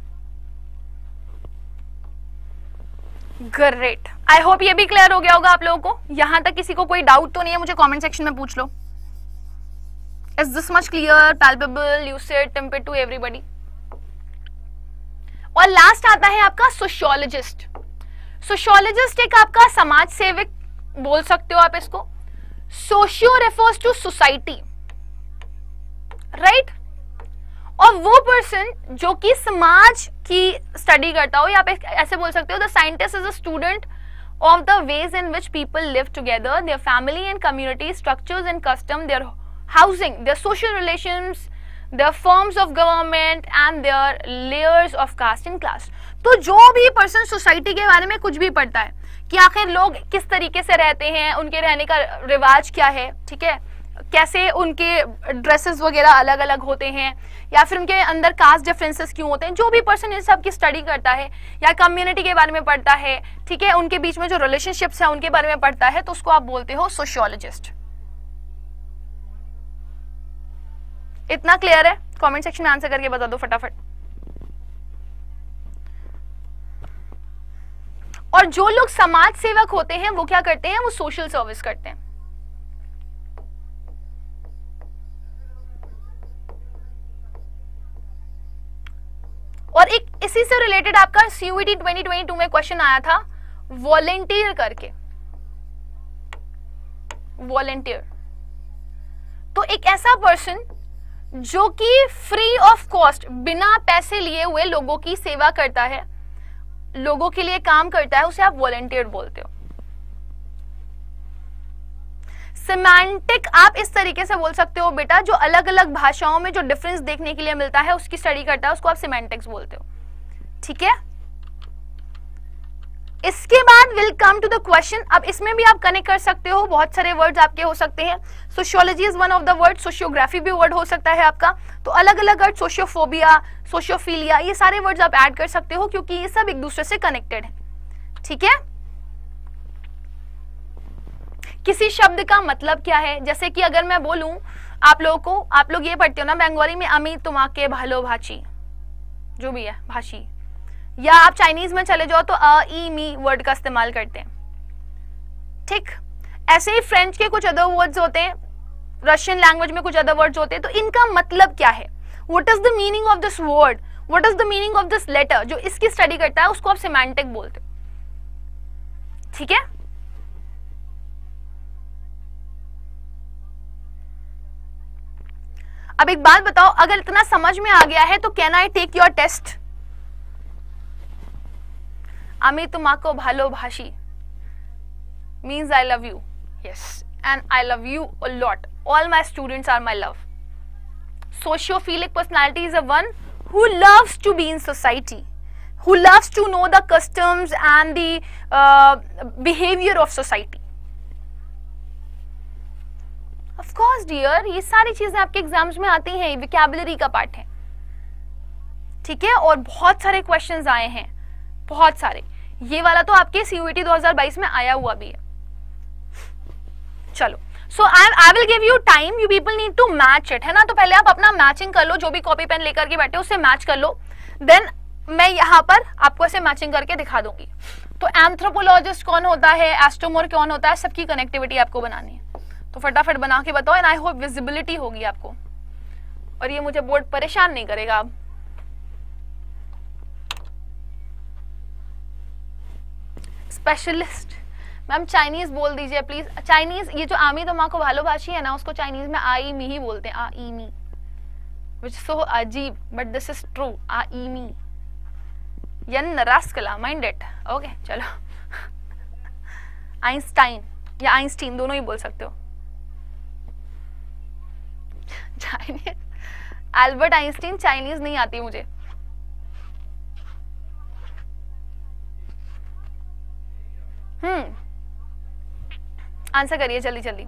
great. I hope ये भी क्लियर हो गया होगा आप लोगों को। यहां तक किसी को कोई डाउट तो नहीं है, मुझे कमेंट सेक्शन में पूछ लो। Is this much clear, palpable, lucid, tempered to everybody? और लास्ट आता है आपका सोशियोलॉजिस्ट। सोशियोलॉजिस्ट एक आपका समाज सेवक बोल सकते हो आप इसको। Socio refers to society, right. और वो पर्सन जो कि समाज की स्टडी करता हो, या आप ऐसे बोल सकते हो the scientist is a student of the ways in which people live together, their family and community structures and custom, their housing, their social relations, their forms of government and their layers of caste and class। तो जो भी person society के बारे में कुछ भी पढ़ता है कि आखिर लोग किस तरीके से रहते हैं, उनके रहने का रिवाज क्या है, ठीक है, कैसे उनके ड्रेसेस वगैरह अलग अलग होते हैं, या फिर उनके अंदर कास्ट डिफरेंसेस क्यों होते हैं, जो भी पर्सन इन सब की स्टडी करता है या कम्युनिटी के बारे में पढ़ता है, ठीक है, उनके बीच में जो रिलेशनशिप्स है उनके बारे में पढ़ता है, तो उसको आप बोलते हो सोशियोलॉजिस्ट। इतना क्लियर है? कमेंट सेक्शन में आंसर करके बता दो फटाफट। और जो लोग समाज सेवक होते हैं वो क्या करते हैं, वो सोशल सर्विस करते हैं। और एक इसी से रिलेटेड आपका सीयूईटी ट्वेंटी ट्वेंटी टू में क्वेश्चन आया था वॉलेंटियर करके, वॉलेंटियर। तो एक ऐसा पर्सन जो कि फ्री ऑफ कॉस्ट, बिना पैसे लिए हुए लोगों की सेवा करता है, लोगों के लिए काम करता है, उसे आप वॉलेंटियर बोलते हो। सिमेंटिक आप इस तरीके से बोल सकते हो बेटा, जो अलग अलग भाषाओं में जो डिफरेंस देखने के लिए मिलता है उसकी स्टडी करता है, उसको आप सिमेंटिक्स बोलते हो, ठीक है। इसके बाद will come to the question. अब इसमें भी आप कनेक्ट कर सकते हो, बहुत सारे वर्ड्स आपके हो सकते हैं। Sociology is one of the word, sociography भी वर्ड हो सकता है आपका। तो अलग अलग वर्ड, सोशियोफोबिया, सोशियोफिलिया, ये सारे वर्ड्स आप ऐड कर सकते हो क्योंकि ये सब एक दूसरे से कनेक्टेड है, ठीक है। किसी शब्द का मतलब क्या है, जैसे कि अगर मैं बोलूं आप लोगों को, आप लोग ये पढ़ते हो ना बंगाली में अमी तुमाके भालो भाची, जो भी है भाषी, या आप चाइनीज में चले जाओ तो अ ई मी वर्ड का इस्तेमाल करते हैं, ठीक। ऐसे ही फ्रेंच के कुछ अदर वर्ड्स होते हैं, रशियन लैंग्वेज में कुछ अदर वर्ड्स होते हैं। तो इनका मतलब क्या है, what is the meaning of this word, what is the meaning of this letter, जो इसकी स्टडी करता है उसको आप सिमेंटिक बोलते हो, ठीक है। अब एक बात बताओ, अगर इतना समझ में आ गया है तो can I take your test. আমি তোমাকে ভালোবাসি means I love you, yes, and I love you a lot. All my students are my love. Sociophilic personality is a one who loves to be in society, who loves to know the customs and the uh, behavior of society. Of course dear, ये सारी चीजें आपके exams में आती हैं, vocabulary का part है, ठीक है। और बहुत सारे क्वेश्चंस आए हैं, बहुत सारे। ये वाला तो आपके सीयूईटी दो हज़ार बाईस में आया हुआ भी है। चलो, so I I will give you time, you people need to match it, है ना। तो पहले आप अपना मैचिंग कर लो, जो भी कॉपी पेन लेकर के बैठे उससे मैच कर लो, देन मैं यहाँ पर आपको ऐसे मैचिंग करके दिखा दूंगी। तो एंथ्रोपोलॉजिस्ट कौन होता है, एस्ट्रोमोर कौन होता है, सबकी कनेक्टिविटी आपको बनानी है। तो फटाफट बना के बताओ, एंड आई होप विजिबिलिटी होगी आपको, और ये मुझे बोर्ड परेशान नहीं करेगा अब। स्पेशलिस्ट मैम चाइनीज बोल दीजिए प्लीज। चाइनीज, ये जो आमी तो माँ को भालोबाशी है ना, उसको चाइनीज में आई मी ही बोलते हैं, आ ई मी, which is so अजीब, but this is true. आईमी यन रास्कला, माइंड इट. ओके चलो. आइंस्टाइन या आइंस्टीन दोनों ही बोल सकते हो. Chinese, Albert Einstein. चाइनीज नहीं आती मुझे. हम्म आंसर करिए जल्दी जल्दी.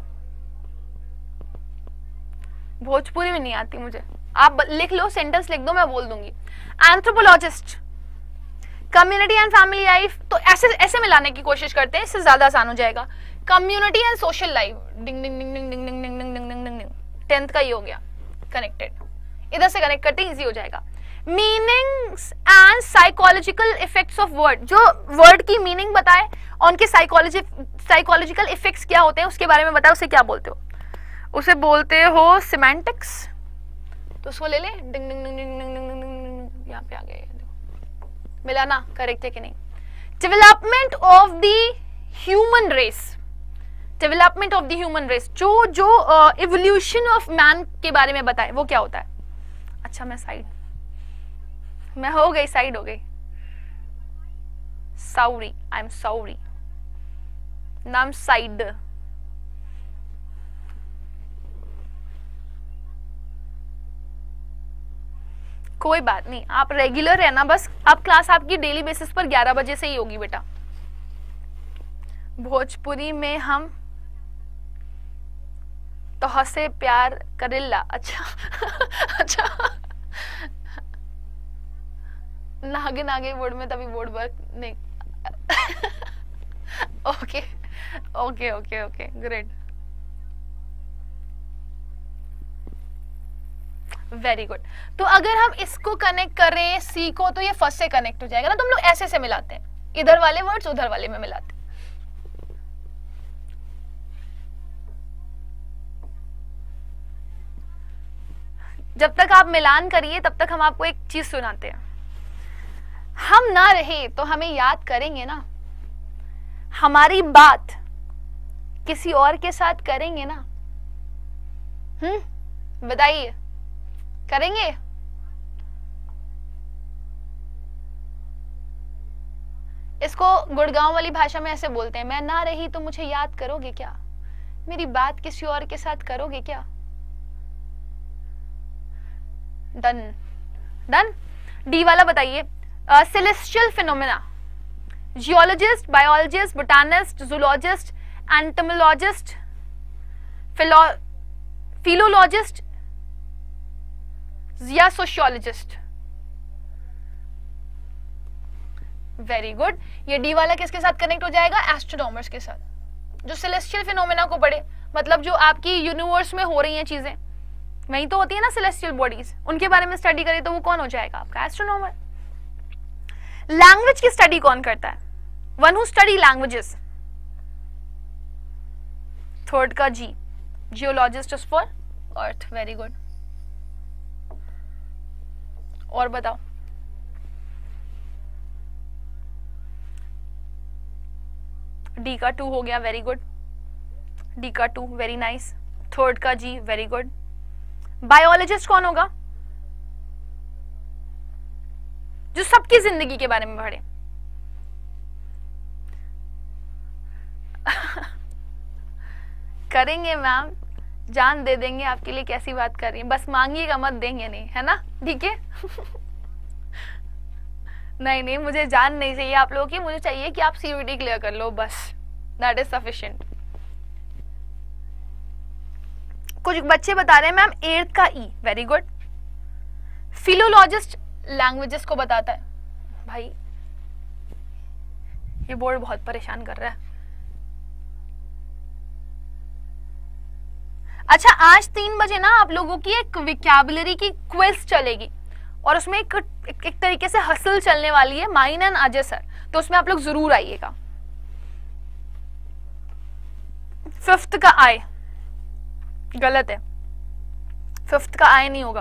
भोजपुरी में नहीं आती मुझे. आप लिख लो, सेंटेंस लिख दो, मैं बोल दूंगी. Anthropologist, community and family life. तो ऐसे ऐसे मिलाने की कोशिश करते हैं, इससे ज्यादा आसान हो जाएगा. Community and social life. डिंग डिंग डिंग डिंग डिंग डिंग डिंग डिंग डिंग डिंग डिंग. टेंथ का ही हो गया कनेक्टेड. इधर से कनेक्ट करते इजी हो जाएगा. Meanings and psychological effects of word. जो वर्ड की मीनिंग बताए और उनके साइकोलॉजी साइकोलॉजिकल इफेक्ट्स क्या होते हैं उसके बारे में बताओ. उसे क्या बोलते हो? उसे बोलते हो सिमेंटिक्स. तो उसको ले ले. डिंग डिंग डिंग डिंग डिंग डिंग डिंग. यहाँ पे आ गए. मिला ना? करेक्ट है कि नहीं? Development of the human race. Development of the human race. जो जो इवोल्यूशन ऑफ मैन के बारे में बताए वो क्या होता है? अच्छा मैं साइड मैं हो गई साइड हो गई. Sorry, I am sorry. नाम साइड. कोई बात नहीं, आप रेगुलर है ना. बस अब क्लास आपकी डेली बेसिस पर ग्यारह बजे से ही होगी बेटा. भोजपुरी में हम तो हंसे प्यार करेला. अच्छा अच्छा. नागे नागे बोर्ड में तभी बोर्ड वर्क नहीं. Okay okay okay okay great. Very good. तो अगर हम इसको कनेक्ट करें सी को, तो ये फर्स्ट से कनेक्ट हो जाएगा ना. तो हम लोग ऐसे से मिलाते हैं, इधर वाले वर्ड्स उधर वाले में मिलाते हैं. जब तक आप मिलान करिए तब तक हम आपको एक चीज सुनाते हैं. हम ना रहे तो हमें याद करेंगे ना. हमारी बात किसी और के साथ करेंगे ना. हम्म बताइए, करेंगे? इसको गुड़गांव वाली भाषा में ऐसे बोलते हैं, मैं ना रही तो मुझे याद करोगे क्या? मेरी बात किसी और के साथ करोगे क्या? Done done. डी वाला बताइए. Celestial phenomena. Geologist, biologist, botanist, zoologist, entomologist, philologist या सोशियोलॉजिस्ट. Very good. ये डी वाला किसके साथ कनेक्ट हो जाएगा? एस्ट्रोनॉमर्स के साथ, जो सेलेस्टियल फिनोमेना को पढ़े. मतलब जो आपकी यूनिवर्स में हो रही हैं चीजें, वही तो होती है ना सेलेस्टियल बॉडीज, उनके बारे में स्टडी करें तो वो कौन हो जाएगा? आपका एस्ट्रोनॉमर. लैंग्वेज की स्टडी कौन करता है? One who study languages. Third का G, geologist is for earth. Very good. और बताओ. डी का टू हो गया. Very good. डी का टू, वेरी नाइस. थर्ड का जी, वेरी गुड. बायोलॉजिस्ट कौन होगा? जो सबकी जिंदगी के बारे में पढ़े. करेंगे मैम, जान दे देंगे आपके लिए. कैसी बात कर रही हैं? बस मांगिएगा मत, देंगे नहीं, है ना? ठीक है. नहीं नहीं, मुझे जान नहीं चाहिए आप लोगों की. मुझे चाहिए कि आप सीयूईटी क्लियर कर लो, बस. That is sufficient. कुछ बच्चे बता रहे हैं मैम एर्थ का E. Very good. Philologist languages को बताता है. भाई ये बोर्ड बहुत परेशान कर रहा है. अच्छा, आज तीन बजे ना आप लोगों की एक विकैबुलरी की क्विज चलेगी और उसमें एक, एक, एक तरीके से हसल चलने वाली है, माइन एंड अजय सर. तो उसमें आप लोग जरूर आइएगा. फिफ्थ का आई गलत है. फिफ्थ का आई नहीं होगा.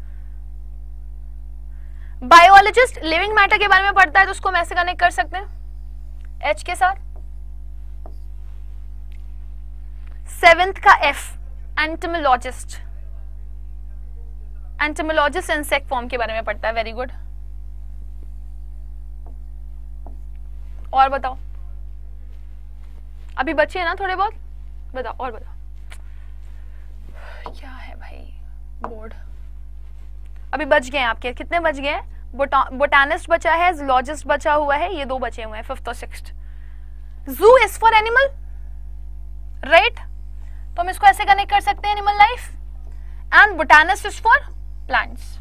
बायोलॉजिस्ट लिविंग मैटर के बारे में पढ़ता है, तो उसको हम ऐसे कनेक्ट कर सकते हैं एच के साथ. सेवेंथ का F entomologist. Entomologist insect form के बारे में पढ़ता है, वेरी गुड। और बताओ, अभी बचे हैं ना थोड़े बहुत, बताओ और बताओ क्या है भाई, बोर्ड अभी बच गए हैं आपके, कितने बच गए हैं? बोटानिस्ट बचा है, जूलॉजिस्ट बचा हुआ है, ये दो बचे हुए हैं, फिफ्थ और सिक्स्थ। जू इज फॉर एनिमल, राइट? तो हम इसको ऐसे कनेक्ट कर सकते हैं, animal life, and botanist is for plants.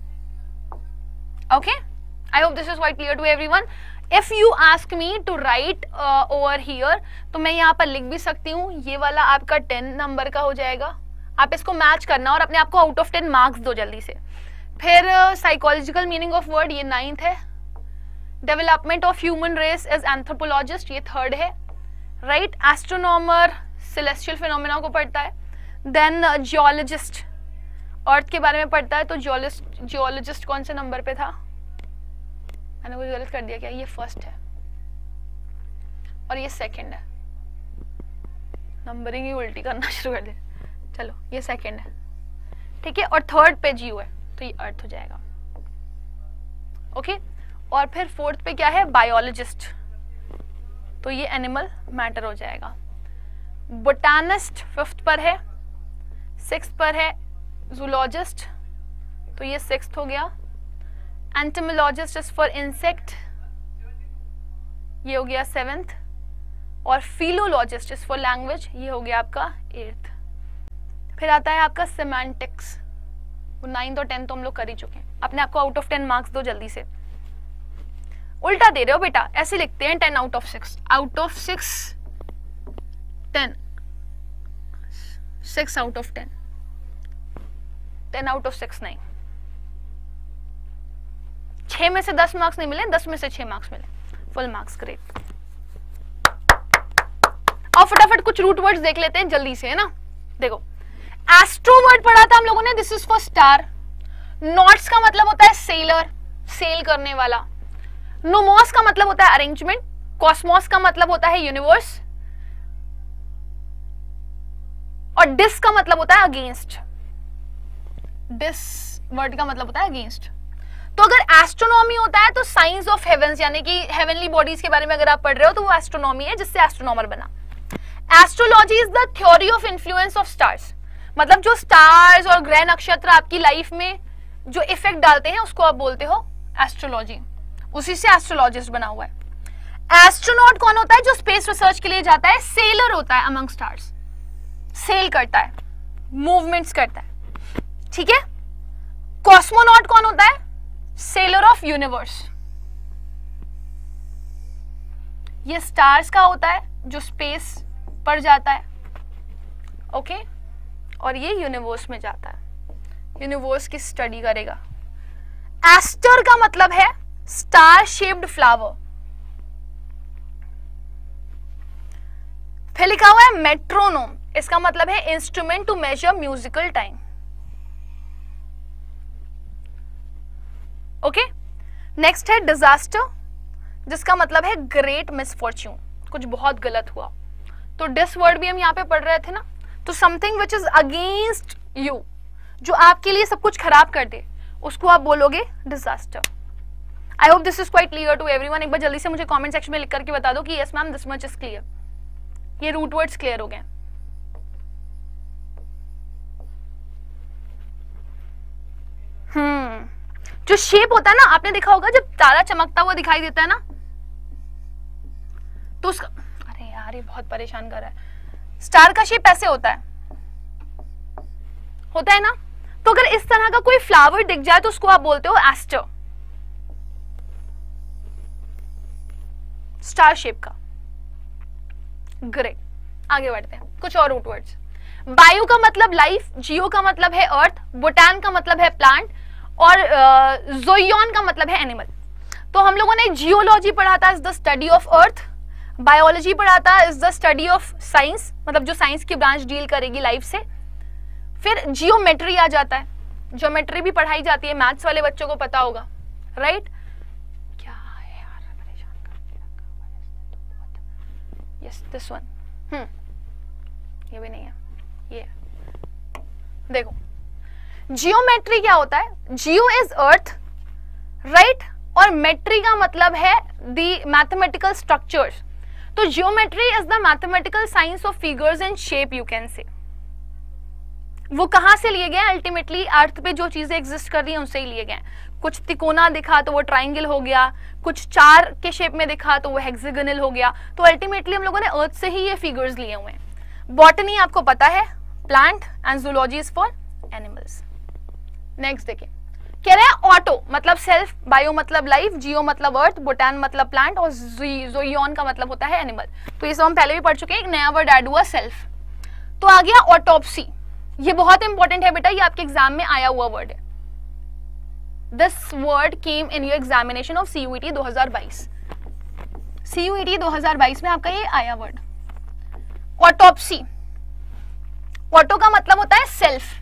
Okay, I hope this is quite clear to everyone. If you ask me to write over here, तो मैं यहाँ पर लिख भी सकती हूँ, ये वाला आपका टेन नंबर का हो जाएगा, आप इसको मैच करना और अपने आप को आउट ऑफ टेन मार्क्स दो जल्दी से। फिर साइकोलॉजिकल मीनिंग ऑफ वर्ड, ये नाइन्थ है। Development of human race as anthropologist, ये थर्ड है, राइट? एस्ट्रोनॉमर सेलेस्टियल फिनोमेना को पढ़ता है। देन जियोलॉजिस्ट अर्थ के बारे में पढ़ता है, तो जियोलॉजिस्ट जियोलॉजिस्ट कौन से नंबर पे था? मैंने कुछ गलत कर दिया क्या? ये फर्स्ट है और ये सेकंड है, नंबरिंग ही उल्टी करना शुरू कर दे। चलो ये सेकंड है, ठीक है, और थर्ड पे जियो है, तो ये अर्थ हो जाएगा। ओके, और फिर फोर्थ पे क्या है? बायोलॉजिस्ट, तो ये एनिमल मैटर हो जाएगा। बोटानिस्ट फिफ्थ पर है, सिक्स्थ पर है जूलॉजिस्ट, तो ये सिक्स्थ हो गया। एंटोमोलॉजिस्ट इज फॉर इंसेक्ट, ये हो गया सेवेंथ, और फिलोलॉजिस्ट इज फॉर लैंग्वेज, ये हो गया आपका एट्थ। फिर आता है आपका सेमांटिक्स, वो नाइन्थ और टेंथ तो हम लोग कर ही चुके हैं। अपने आपको आउट ऑफ टेन मार्क्स दो जल्दी से। उल्टा दे रहे हो बेटा, ऐसे लिखते हैं ten out of six, out of six ten, six out of ten, ten out of six नहीं। छह में से दस मार्क्स नहीं मिले, दस में से छह मार्क्स मिले, फुल मार्क्स, ग्रेट। और फटाफट कुछ रूट वर्ड्स देख लेते हैं जल्दी से, है ना? देखो, एस्ट्रो वर्ड पढ़ा था हम लोगों ने, this is for star. Nauts का मतलब होता है सेलर, सेल करने वाला। नोमोस का मतलब होता है अरेंजमेंट। कॉस्मोस का मतलब होता है यूनिवर्स, और डिस का मतलब होता है अगेंस्ट। डिस वर्ड का मतलब होता है अगेंस्ट। तो अगर एस्ट्रोनॉमी होता है तो साइंस ऑफ हेवंस, यानी कि हेवनली बॉडीज के बारे में अगर आप पढ़ रहे हो तो वो एस्ट्रोनॉमी है, जिससे एस्ट्रोनॉमर बना। Astrology is the theory of influence of stars, मतलब जो स्टार्स और ग्रह नक्षत्र आपकी लाइफ में जो इफेक्ट डालते हैं उसको आप बोलते हो एस्ट्रोलॉजी, उसी से एस्ट्रोलॉजिस्ट बना हुआ है। एस्ट्रोनॉट कौन होता है? जो स्पेस रिसर्च के लिए जाता है। सेलर होता है अमंग स्टार्स, सेल करता है, मूवमेंट्स करता है, ठीक है। कॉस्मोनॉट कौन होता है? सेलर ऑफ यूनिवर्स, ये स्टार्स का होता है जो स्पेस पर जाता है, ओके okay? और ये यूनिवर्स में जाता है, यूनिवर्स की स्टडी करेगा। एस्टर का मतलब है स्टार शेप्ड फ्लावर। फिर लिखा हुआ है मेट्रोनोम, इसका मतलब है instrument to measure musical time, okay. Next है डिजास्टर, जिसका मतलब है ग्रेट मिसफॉर्च्यून, कुछ बहुत गलत हुआ। तो डिस वर्ड भी हम यहाँ पे पढ़ रहे थे ना, तो something which is against you, जो आपके लिए सब कुछ खराब कर दे, उसको आप बोलोगे disaster. I hope this is quite clear to everyone. एक बार जल्दी से मुझे कमेंट सेक्शन में लिख करके बता दो कि yes ma'am this much is clear, ये रूट वर्ड्स क्लियर हो गए। हम्म जो शेप होता है ना, आपने देखा होगा जब तारा चमकता हुआ दिखाई देता है ना, तो उसका, अरे यार ये बहुत परेशान कर रहा है। स्टार का शेप ऐसे होता है, होता है ना। तो अगर इस तरह का कोई फ्लावर दिख जाए तो उसको आप बोलते हो एस्टर, स्टार शेप का। ग्रेट, आगे बढ़ते हैं, कुछ और रूट वर्ड्स। बायो का मतलब लाइफ, जियो का मतलब है अर्थ, बोटान का मतलब है प्लांट, और जोइयन का मतलब है एनिमल। तो हम लोगों ने जियोलॉजी पढ़ा था, is the study of earth. Biology पढ़ा था, is the study of science, मतलब जो साइंस की ब्रांच डील करेगी लाइफ से। फिर जियोमेट्री आ जाता है, ज्योमेट्री भी पढ़ाई जाती है, मैथ्स वाले बच्चों को पता होगा, राइट? क्या है यार, परेशान करके रखा हुआ है। यस दिस वन, हम्म ये भी नहीं है, ये देखो जियोमेट्री क्या होता है? जियो इज अर्थ, राइट, और मेट्री का मतलब है द मैथमेटिकल स्ट्रक्चर्स। तो geometry is the mathematical science of figures and shape, you can say. वो कहां से लिए गए? अल्टीमेटली अर्थ पे जो चीजें एग्जिस्ट कर रही हैं उनसे ही लिए गए। कुछ तिकोना दिखा तो वो ट्राइंगल हो गया, कुछ चार के शेप में दिखा तो वो हेक्सागोनल हो गया। तो अल्टीमेटली हम लोगों ने अर्थ से ही ये फिगर्स लिए हुए हैं। बॉटनी आपको पता है, plant, and zoology is for animals. Next देखिए, कह रहे हैं ऑटो मतलब सेल्फ, बायो मतलब लाइफ, जियो मतलब अर्थ, बोटान मतलब प्लांट, और ज़ोइयन का मतलब होता है एनिमल। तो ये सब हम पहले भी पढ़ चुके हैं। एक नया वर्ड ऐड हुआ, सेल्फ। तो आ गया ऑटोप्सी। ये बहुत इंपॉर्टेंट है बेटा, ये आपके एग्जाम में आया हुआ वर्ड है। This word came in your examination of CUET दो हज़ार बाईस। सीयूईटी दो हज़ार बाईस में आपका ये आया वर्ड ऑटोप्सी। ऑटो का मतलब होता है सेल्फ,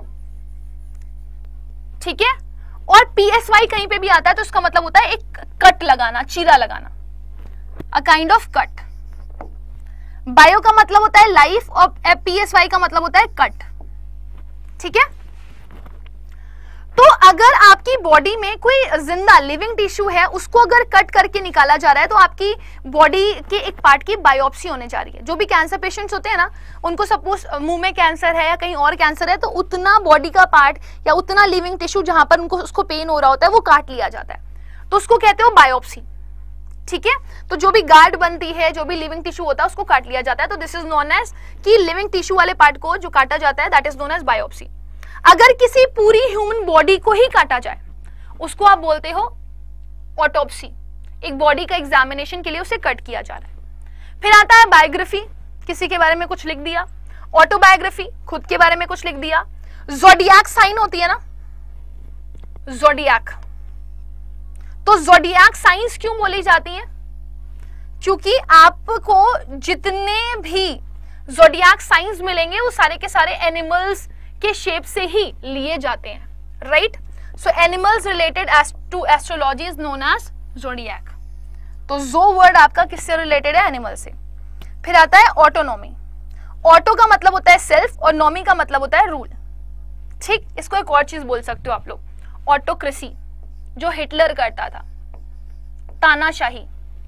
ठीक है, और पीएसवाई कहीं पे भी आता है तो उसका मतलब होता है एक कट लगाना, चीरा लगाना, a kind of cut. Bio का मतलब होता है लाइफ और पीएसवाई का मतलब होता है कट, ठीक है। तो अगर आपकी बॉडी में कोई जिंदा लिविंग टिश्यू है, उसको अगर कट करके निकाला जा रहा है तो आपकी बॉडी के एक पार्ट की बायोप्सी होने जा रही है। जो भी कैंसर पेशेंट्स होते हैं ना, उनको सपोज मुंह में कैंसर है या कहीं और कैंसर है, तो उतना बॉडी का पार्ट या उतना लिविंग टिश्यू जहां पर उनको उसको पेन हो रहा होता है वो काट लिया जाता है, तो उसको कहते हो बायोप्सी, ठीक है। तो जो भी गार्ड बनती है, जो भी लिविंग टिश्यू होता है उसको काट लिया जाता है। तो दिस इज नोन एज कि लिविंग टिश्यू वाले पार्ट को जो काटा जाता है that is known as biopsy. अगर किसी पूरी ह्यूमन बॉडी को ही काटा जाए उसको आप बोलते हो ऑटोप्सी। एक बॉडी का एग्जामिनेशन के लिए उसे कट किया जा रहा है। फिर आता है बायोग्राफी, किसी के बारे में कुछ लिख दिया। ऑटोबायोग्राफी, खुद के बारे में कुछ लिख दिया। ज़ोडिएक साइन होती है ना, ज़ोडिएक, तो ज़ोडिएक साइंस क्यों बोली जाती है? क्योंकि आपको जितने भी ज़ोडिएक साइंस मिलेंगे वो सारे के सारे एनिमल्स के शेप से ही लिए जाते हैं, right. So animals related to astrology is known as zodiac. तो जो वर्ड आपका किससे रिलेटेड है? एनिमल से। फिर आता है ऑटोनॉमी। ऑटो का मतलब होता है सेल्फ और नॉमी का मतलब होता है रूल, ठीक। इसको एक और चीज बोल सकते हो आप लोग, ऑटोक्रेसी, जो हिटलर करता था, तानाशाही।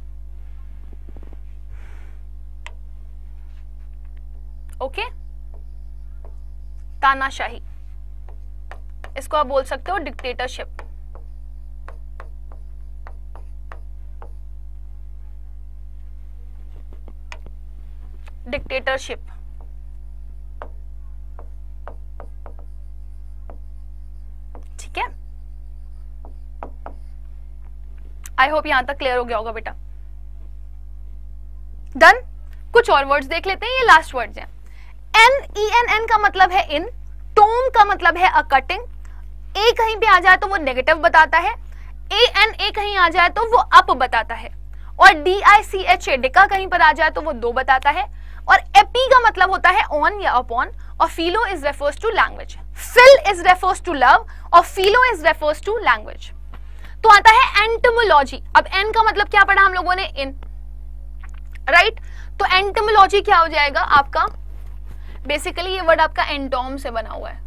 Okay okay? तानाशाही, इसको आप बोल सकते हो डिक्टेटरशिप। डिक्टेटरशिप, ठीक है। आई होप यहां तक क्लियर हो गया होगा बेटा। डन। कुछ और वर्ड्स देख लेते हैं, ये लास्ट वर्ड्स हैं। एन, ई एन एन का मतलब है इन, टोम का मतलब है अ कटिंग, ए कहीं पे आ जाए तो वो नेगेटिव बताता है, ए एन ए कहीं आ जाए तो वो अप बताता है, और D I C H A डिका कहीं पर आ जाए तो वो दो बताता है, और एपी का मतलब होता है ऑन या अपॉन, और philo is refers to language. Phil is refers to love और philo is refers to language. तो आता है एंटोमोलॉजी। अब एन का मतलब क्या पढ़ा हम लोगों ने? इन, राइट। तो एंटोमोलॉजी क्या हो जाएगा आपका? बेसिकली ये वर्ड आपका एंटोम से बना हुआ है,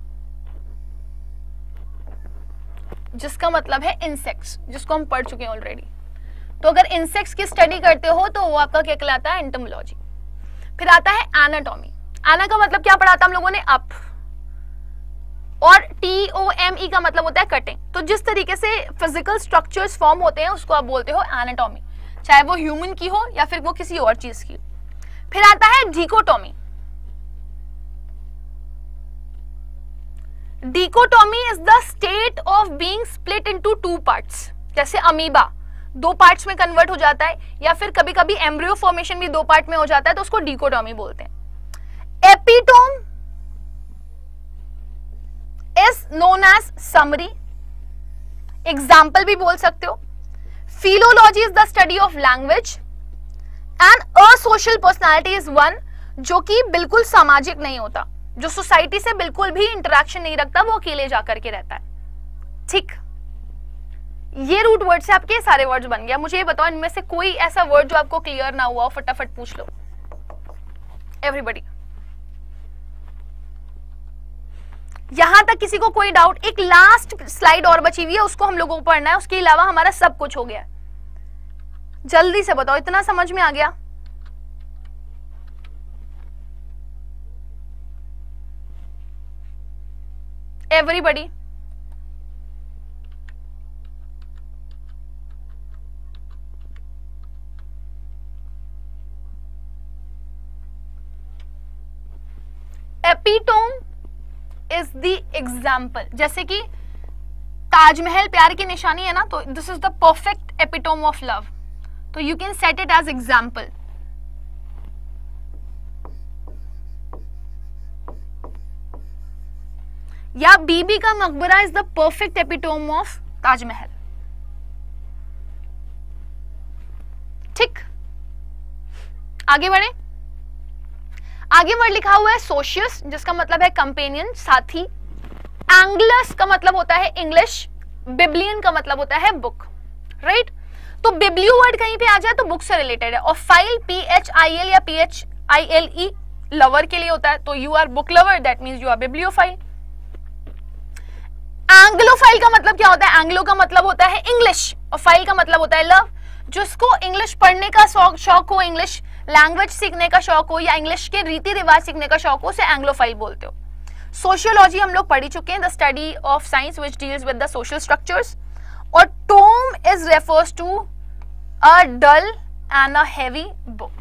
जिसका मतलब है इंसेक्ट्स, जिसको हम पढ़ चुके हैं ऑलरेडी। तो अगर इंसेक्ट्स की स्टडी करते हो तो वो आपका क्या कहलाता है? एंटोमोलॉजी। फिर आता है एनाटॉमी। एना का मतलब क्या पढ़ा था हम लोगों ने? अप, और टी ओ एम ई का मतलब होता है कटिंग। तो जिस तरीके से फिजिकल स्ट्रक्चर्स फॉर्म होते हैं उसको आप बोलते हो एनाटॉमी, चाहे वो ह्यूमन की हो या फिर वो किसी और चीज की। फिर आता है dichotomy. Dichotomy is the state of being split into two parts. जैसे अमीबा दो पार्ट्स में कन्वर्ट हो जाता है, या फिर कभी कभी एम्ब्रियो फॉर्मेशन भी दो पार्ट में हो जाता है, तो उसको डिकोटॉमी बोलते हैं। Epitome is known as summary, example भी बोल सकते हो। Philology is the study of language, and a social personality is one जो कि बिल्कुल सामाजिक नहीं होता, जो सोसाइटी से बिल्कुल भी इंटरेक्शन नहीं रखता, वो अकेले जाकर के रहता है, ठीक। ये रूट वर्ड से आपके सारे वर्ड्स बन गया। मुझे ये बताओ इनमें से कोई ऐसा वर्ड जो आपको क्लियर ना हुआ हो, फटाफट पूछ लो एवरीबॉडी। यहां तक किसी को कोई डाउट? एक लास्ट स्लाइड और बची हुई है, उसको हम लोगों को पढ़ना है, उसके अलावा हमारा सब कुछ हो गया। जल्दी से बताओ, इतना समझ में आ गया? Everybody? Epitome is the example, जैसे कि ताजमहल प्यार की निशानी है ना, तो this is the perfect epitome of love, तो you can set it as example. या Bibi ka Maqbara is the perfect epitome of Taj Mahal. ठीक, आगे बढ़े। आगे वर्ड लिखा हुआ है सोशियस, जिसका मतलब है कंपेनियन, साथी। एंग्लस का मतलब होता है इंग्लिश, बिब्लियन का मतलब होता है बुक, राइट। तो बिब्लियो वर्ड कहीं पे आ जाए तो बुक से रिलेटेड है। और phile, P H I L या P H I L E, lover के लिए होता है, तो you are book lover, that means you are bibliophile. Anglophile का मतलब क्या होता है? एंग्लो का मतलब होता है इंग्लिश और फाइल का मतलब होता है लव। जिसको इंग्लिश पढ़ने का शौक हो, इंग्लिश लैंग्वेज सीखने का शौक हो, या इंग्लिश के रीति रिवाज सीखने का शौक हो, उसे एंग्लोफाइल बोलते हो। सोशियोलॉजी हम लोग पढ़ी चुके हैं, the study of science which deals with the social structures. और tome is refers to a dull and a heavy book,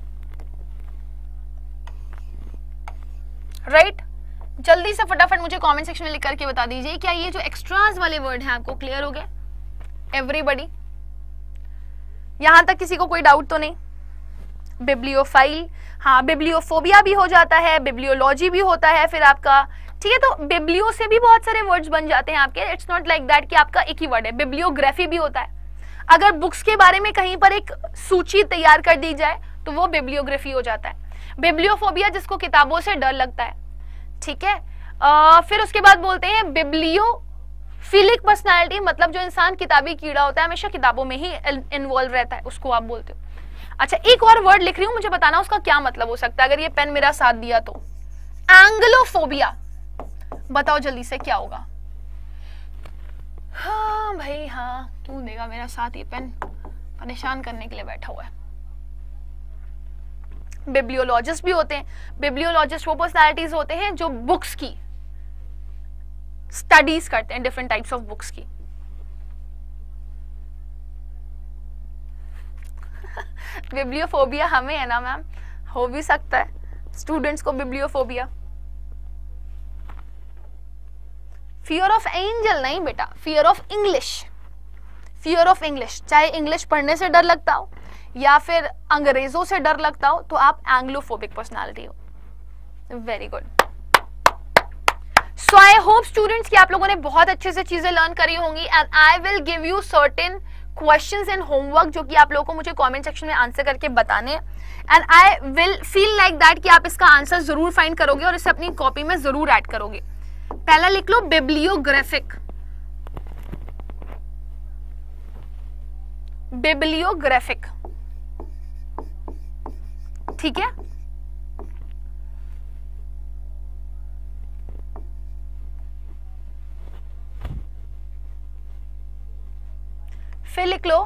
right. जल्दी से फटाफट मुझे कमेंट सेक्शन में लिख करके बता दीजिए, क्या ये जो एक्स्ट्रास वाले वर्ड हैं आपको क्लियर हो गए? एवरीबडी? यहां तक किसी को कोई डाउट तो नहीं? बिब्लियोफाइल, हाँ, बिब्लियोफोबिया भी हो जाता है, बिब्लियोलॉजी भी होता है फिर आपका, ठीक है। तो बिब्लियो से भी बहुत सारे वर्ड्स बन जाते हैं आपके, इट्स नॉट लाइक दैट कि आपका एक ही वर्ड है। बिब्लियोग्राफी भी होता है, अगर बुक्स के बारे में कहीं पर एक सूची तैयार कर दी जाए तो वो बिब्लियोग्राफी हो जाता है। बिब्लियोफोबिया जिसको किताबों से डर लगता है, ठीक है। आ, फिर उसके बाद बोलते हैं बिब्लियोफिलिक पर्सनालिटी, मतलब जो इंसान किताबी कीड़ा होता है, हमेशा किताबों में ही इन्वॉल्व रहता है, उसको आप बोलते हो। अच्छा, एक और वर्ड लिख रही हूं, मुझे बताना उसका क्या मतलब हो सकता है अगर ये पेन मेरा साथ दिया तो। एंग्लोफोबिया, बताओ जल्दी से क्या होगा? हाँ भाई हाँ, तू देगा मेरा साथ, ये पेन परेशान करने के लिए बैठा हुआ है। बिब्लियोलॉजिस्ट भी होते हैं। बिब्लियोलॉजिस्ट वो पर्सनालिटीज होते हैं जो बुक्स की स्टडीज करते हैं, डिफरेंट टाइप्स ऑफ बुक्स की। बिब्लियोफोबिया हमें है ना मैम, हो भी सकता है स्टूडेंट्स को बिब्लियोफोबिया। फियर ऑफ एंजल नहीं बेटा, fear of English, fear of English. चाहे इंग्लिश पढ़ने से डर लगता हो या फिर अंग्रेजों से डर लगता हो, तो आप एंग्लोफोबिक पर्सनालिटी हो। Very good. So I hope students कि आप लोगों ने बहुत अच्छे से चीजें लर्न करी होंगी, and I will give you certain questions and homework जो कि आप लोगों को मुझे कमेंट सेक्शन में आंसर करके बताने, and I will feel like that कि आप इसका आंसर जरूर फाइंड करोगे और इसे अपनी कॉपी में जरूर ऐड करोगे। पहला लिख लो बिब्लियोग्राफिक, बिब्लियोग्राफिक, ठीक है। फिर लिख लो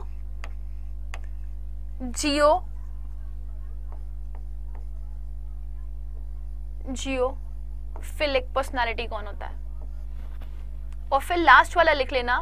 जियो जियोफिलिक पर्सनालिटी कौन होता है, और फिर लास्ट वाला लिख लेना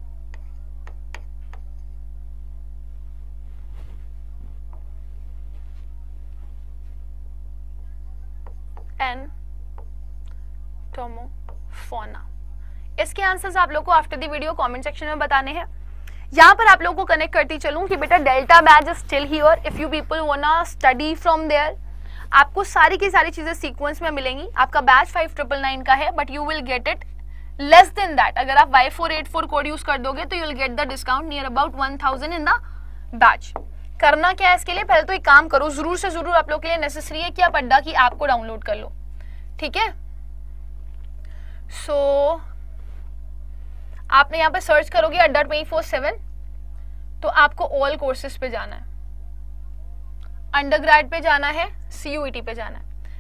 एंटोमोफोना। इसके आंसर्स आप लोग को after the video comment section में बताने हैं। यहाँ पर आप लोगों को कनेक्ट करती चलूं कि बेटा delta batch is still here, if you people wanna study from there. आपको सारी की सारी चीजें सीक्वेंस में मिलेंगी। आपका बैच फाइव ट्रिपल नाइन का है, but you will get it less than that. अगर आप Y four eight four code use कर दोगे तो you will get the discount near about one thousand in the batch. करना क्या है इसके लिए, पहले तो एक काम करो, जरूर से जरूर आप लोग के लिए नेसेसरी है कि आप अड्डा की ऐप को डाउनलोड कर लो, ठीक है। सो so, आपने यहाँ पे सर्च करोगे अड्डा ट्वेंटी फोर सेवन, तो आपको ऑल कोर्सेज पे जाना है, अंडरग्रेड पे जाना है, सीयूईटी पे जाना है।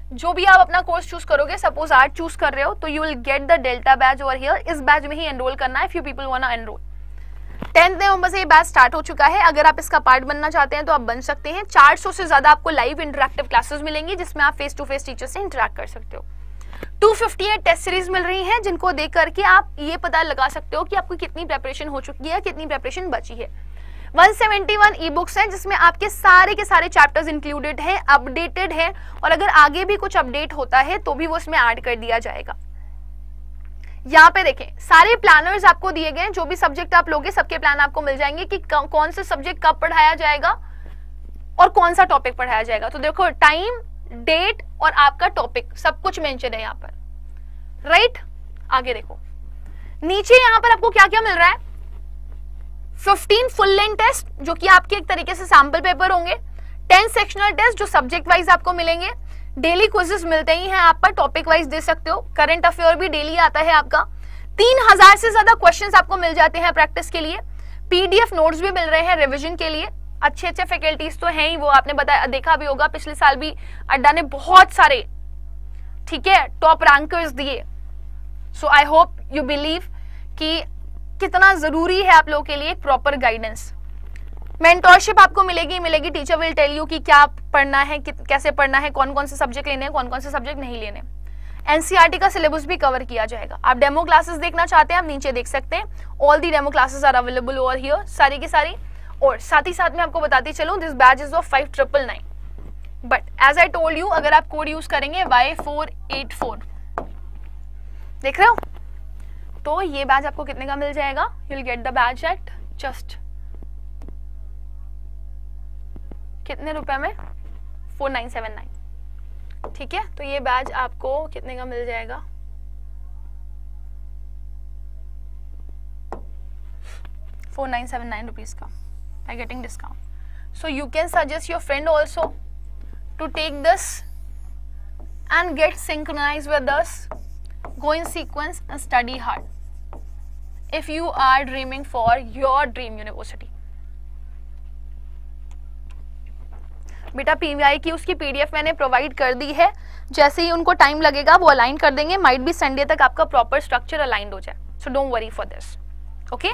जो भी आप अपना कोर्स चूज करोगे, सपोज आर्ट चूज कर रहे हो तो you will get the delta batch over here, इस बैच में ही एनरोल करना है if you people want to enrol. Tenth November से ये बैच स्टार्ट हो चुका है, अगर आप इसका पार्ट बनना चाहते हैं तो आप बन सकते हैं। चार सौ से ज्यादा आपको लाइव इंटरैक्टिव क्लासेस मिलेंगी जिसमें आप फेस टू फेस टीचर से इंटरैक्ट कर सकते हो। दो सौ अट्ठावन टेस्ट सीरीज मिल रही हैं जिनको देख करके आप ये पता लगा सकते हो कि आपको कितनी प्रिपरेशन हो चुकी है, कितनी प्रिपरेशन बची है। एक सौ इकहत्तर ई बुक्स हैं जिसमें आपके सारे के सारे चैप्टर्स इंक्लूडेड हैं, अपडेटेड हैं, और अगर आगे भी कुछ अपडेट होता है तो भी वो इसमें ऐड कर दिया जाएगा। यहाँ पे देखें सारे प्लानर्स आपको दिए गए हैं, जो भी सब्जेक्ट आप लोगे सबके प्लान आपको मिल जाएंगे कि कौन से सब्जेक्ट कब पढ़ाया जाएगा और कौन सा टॉपिक पढ़ाया जाएगा। तो देखो टाइम, डेट और आपका टॉपिक सब कुछ मेंशन है यहाँ पर, राइट। आगे देखो नीचे यहाँ पर आपको क्या क्या मिल रहा है, पंद्रह फुल लेंथ टेस्ट जो कि आपके एक तरीके से सैंपल पेपर होंगे, दस सेक्शनल टेस्ट जो सब्जेक्ट वाइज आपको मिलेंगे, डेली क्विजेस मिलते ही हैं आप पर, टॉपिक वाइज दे सकते हो, करंट अफेयर भी डेली आता है आपका, तीन हजार से ज्यादा क्वेश्चंस आपको मिल जाते हैं प्रैक्टिस के लिए, पीडीएफ नोट्स भी मिल रहे हैं रिवीजन के लिए, अच्छे अच्छे फैकल्टीज तो हैं ही, वो आपने बताया देखा भी होगा पिछले साल भी अड्डा ने बहुत सारे, ठीक है, टॉप रैंकर्स दिए। So I hope you believe कि कितना जरूरी है आप लोगों के लिए प्रॉपर गाइडेंस। मेंटोरशिप आपको मिलेगी मिलेगी टीचर विल टेल यू कि क्या पढ़ना है, कैसे पढ़ना है, कौन कौन से सब्जेक्ट लेने हैं, कौन कौन से सब्जेक्ट नहीं लेने। एनसीईआरटी का सिलेबस भी कवर किया जाएगा। आप डेमो क्लासेस देखना चाहते हैं आप नीचे देख सकते हैं, all the demo classes are available over here, सारी की सारी। और साथ ही साथ में आपको बताती चलूं this batch is of five triple nine, but as I told you अगर आप कोड यूज करेंगे वाई फोर एट फोर, देख रहे हो, तो ये बैच आपको कितने का मिल जाएगा, you will get the batch at just कितने रुपए में, फोर नाइन सेवन नाइन, ठीक है। तो ये बैच आपको कितने का मिल जाएगा, four nine seven nine rupees का by getting discount. So you can suggest your friend also to take this and get synchronized with us, go in sequence and study hard if you are dreaming for your dream university. बेटा PVI की उसकी PDF मैंने provide कर दी है, जैसे ही उनको time लगेगा वो अलाइन कर देंगे, माइट भी संडे तक आपका प्रॉपर स्ट्रक्चर अलाइंड हो जाए, so don't worry for this, okay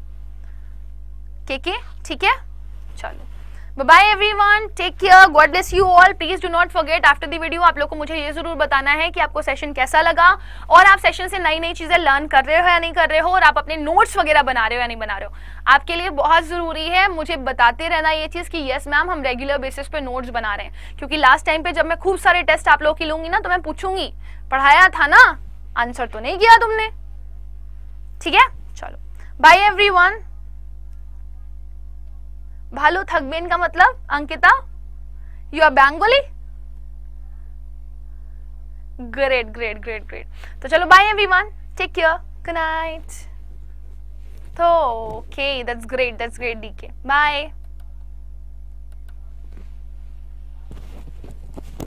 के के ठीक है। चलो bye bye everyone, take care, God bless you all. Please do not forget after the video आप लोग को मुझे ये जरूर बताना है कि आपको सेशन कैसा लगा और आप सेशन से नई नई चीजें लर्न कर रहे हो या नहीं कर रहे हो, और आप अपने नोट्स वगैरह बना रहे हो या नहीं बना रहे हो। आपके लिए बहुत जरूरी है मुझे बताते रहना ये चीज कि यस मैम हम रेगुलर बेसिस पे नोट्स बना रहे हैं, क्योंकि लास्ट टाइम पे जब मैं खूब सारे टेस्ट आप लोग की लूंगी ना तो मैं पूछूंगी पढ़ाया था ना, आंसर तो नहीं किया तुमने, ठीक है। चलो बाय एवरीवन। भालू थकबेन का मतलब Ankita you are Bengali, great great great great. तो चलो bye everyone, take care, good night. तो okay that's great that's great डीके, बाय।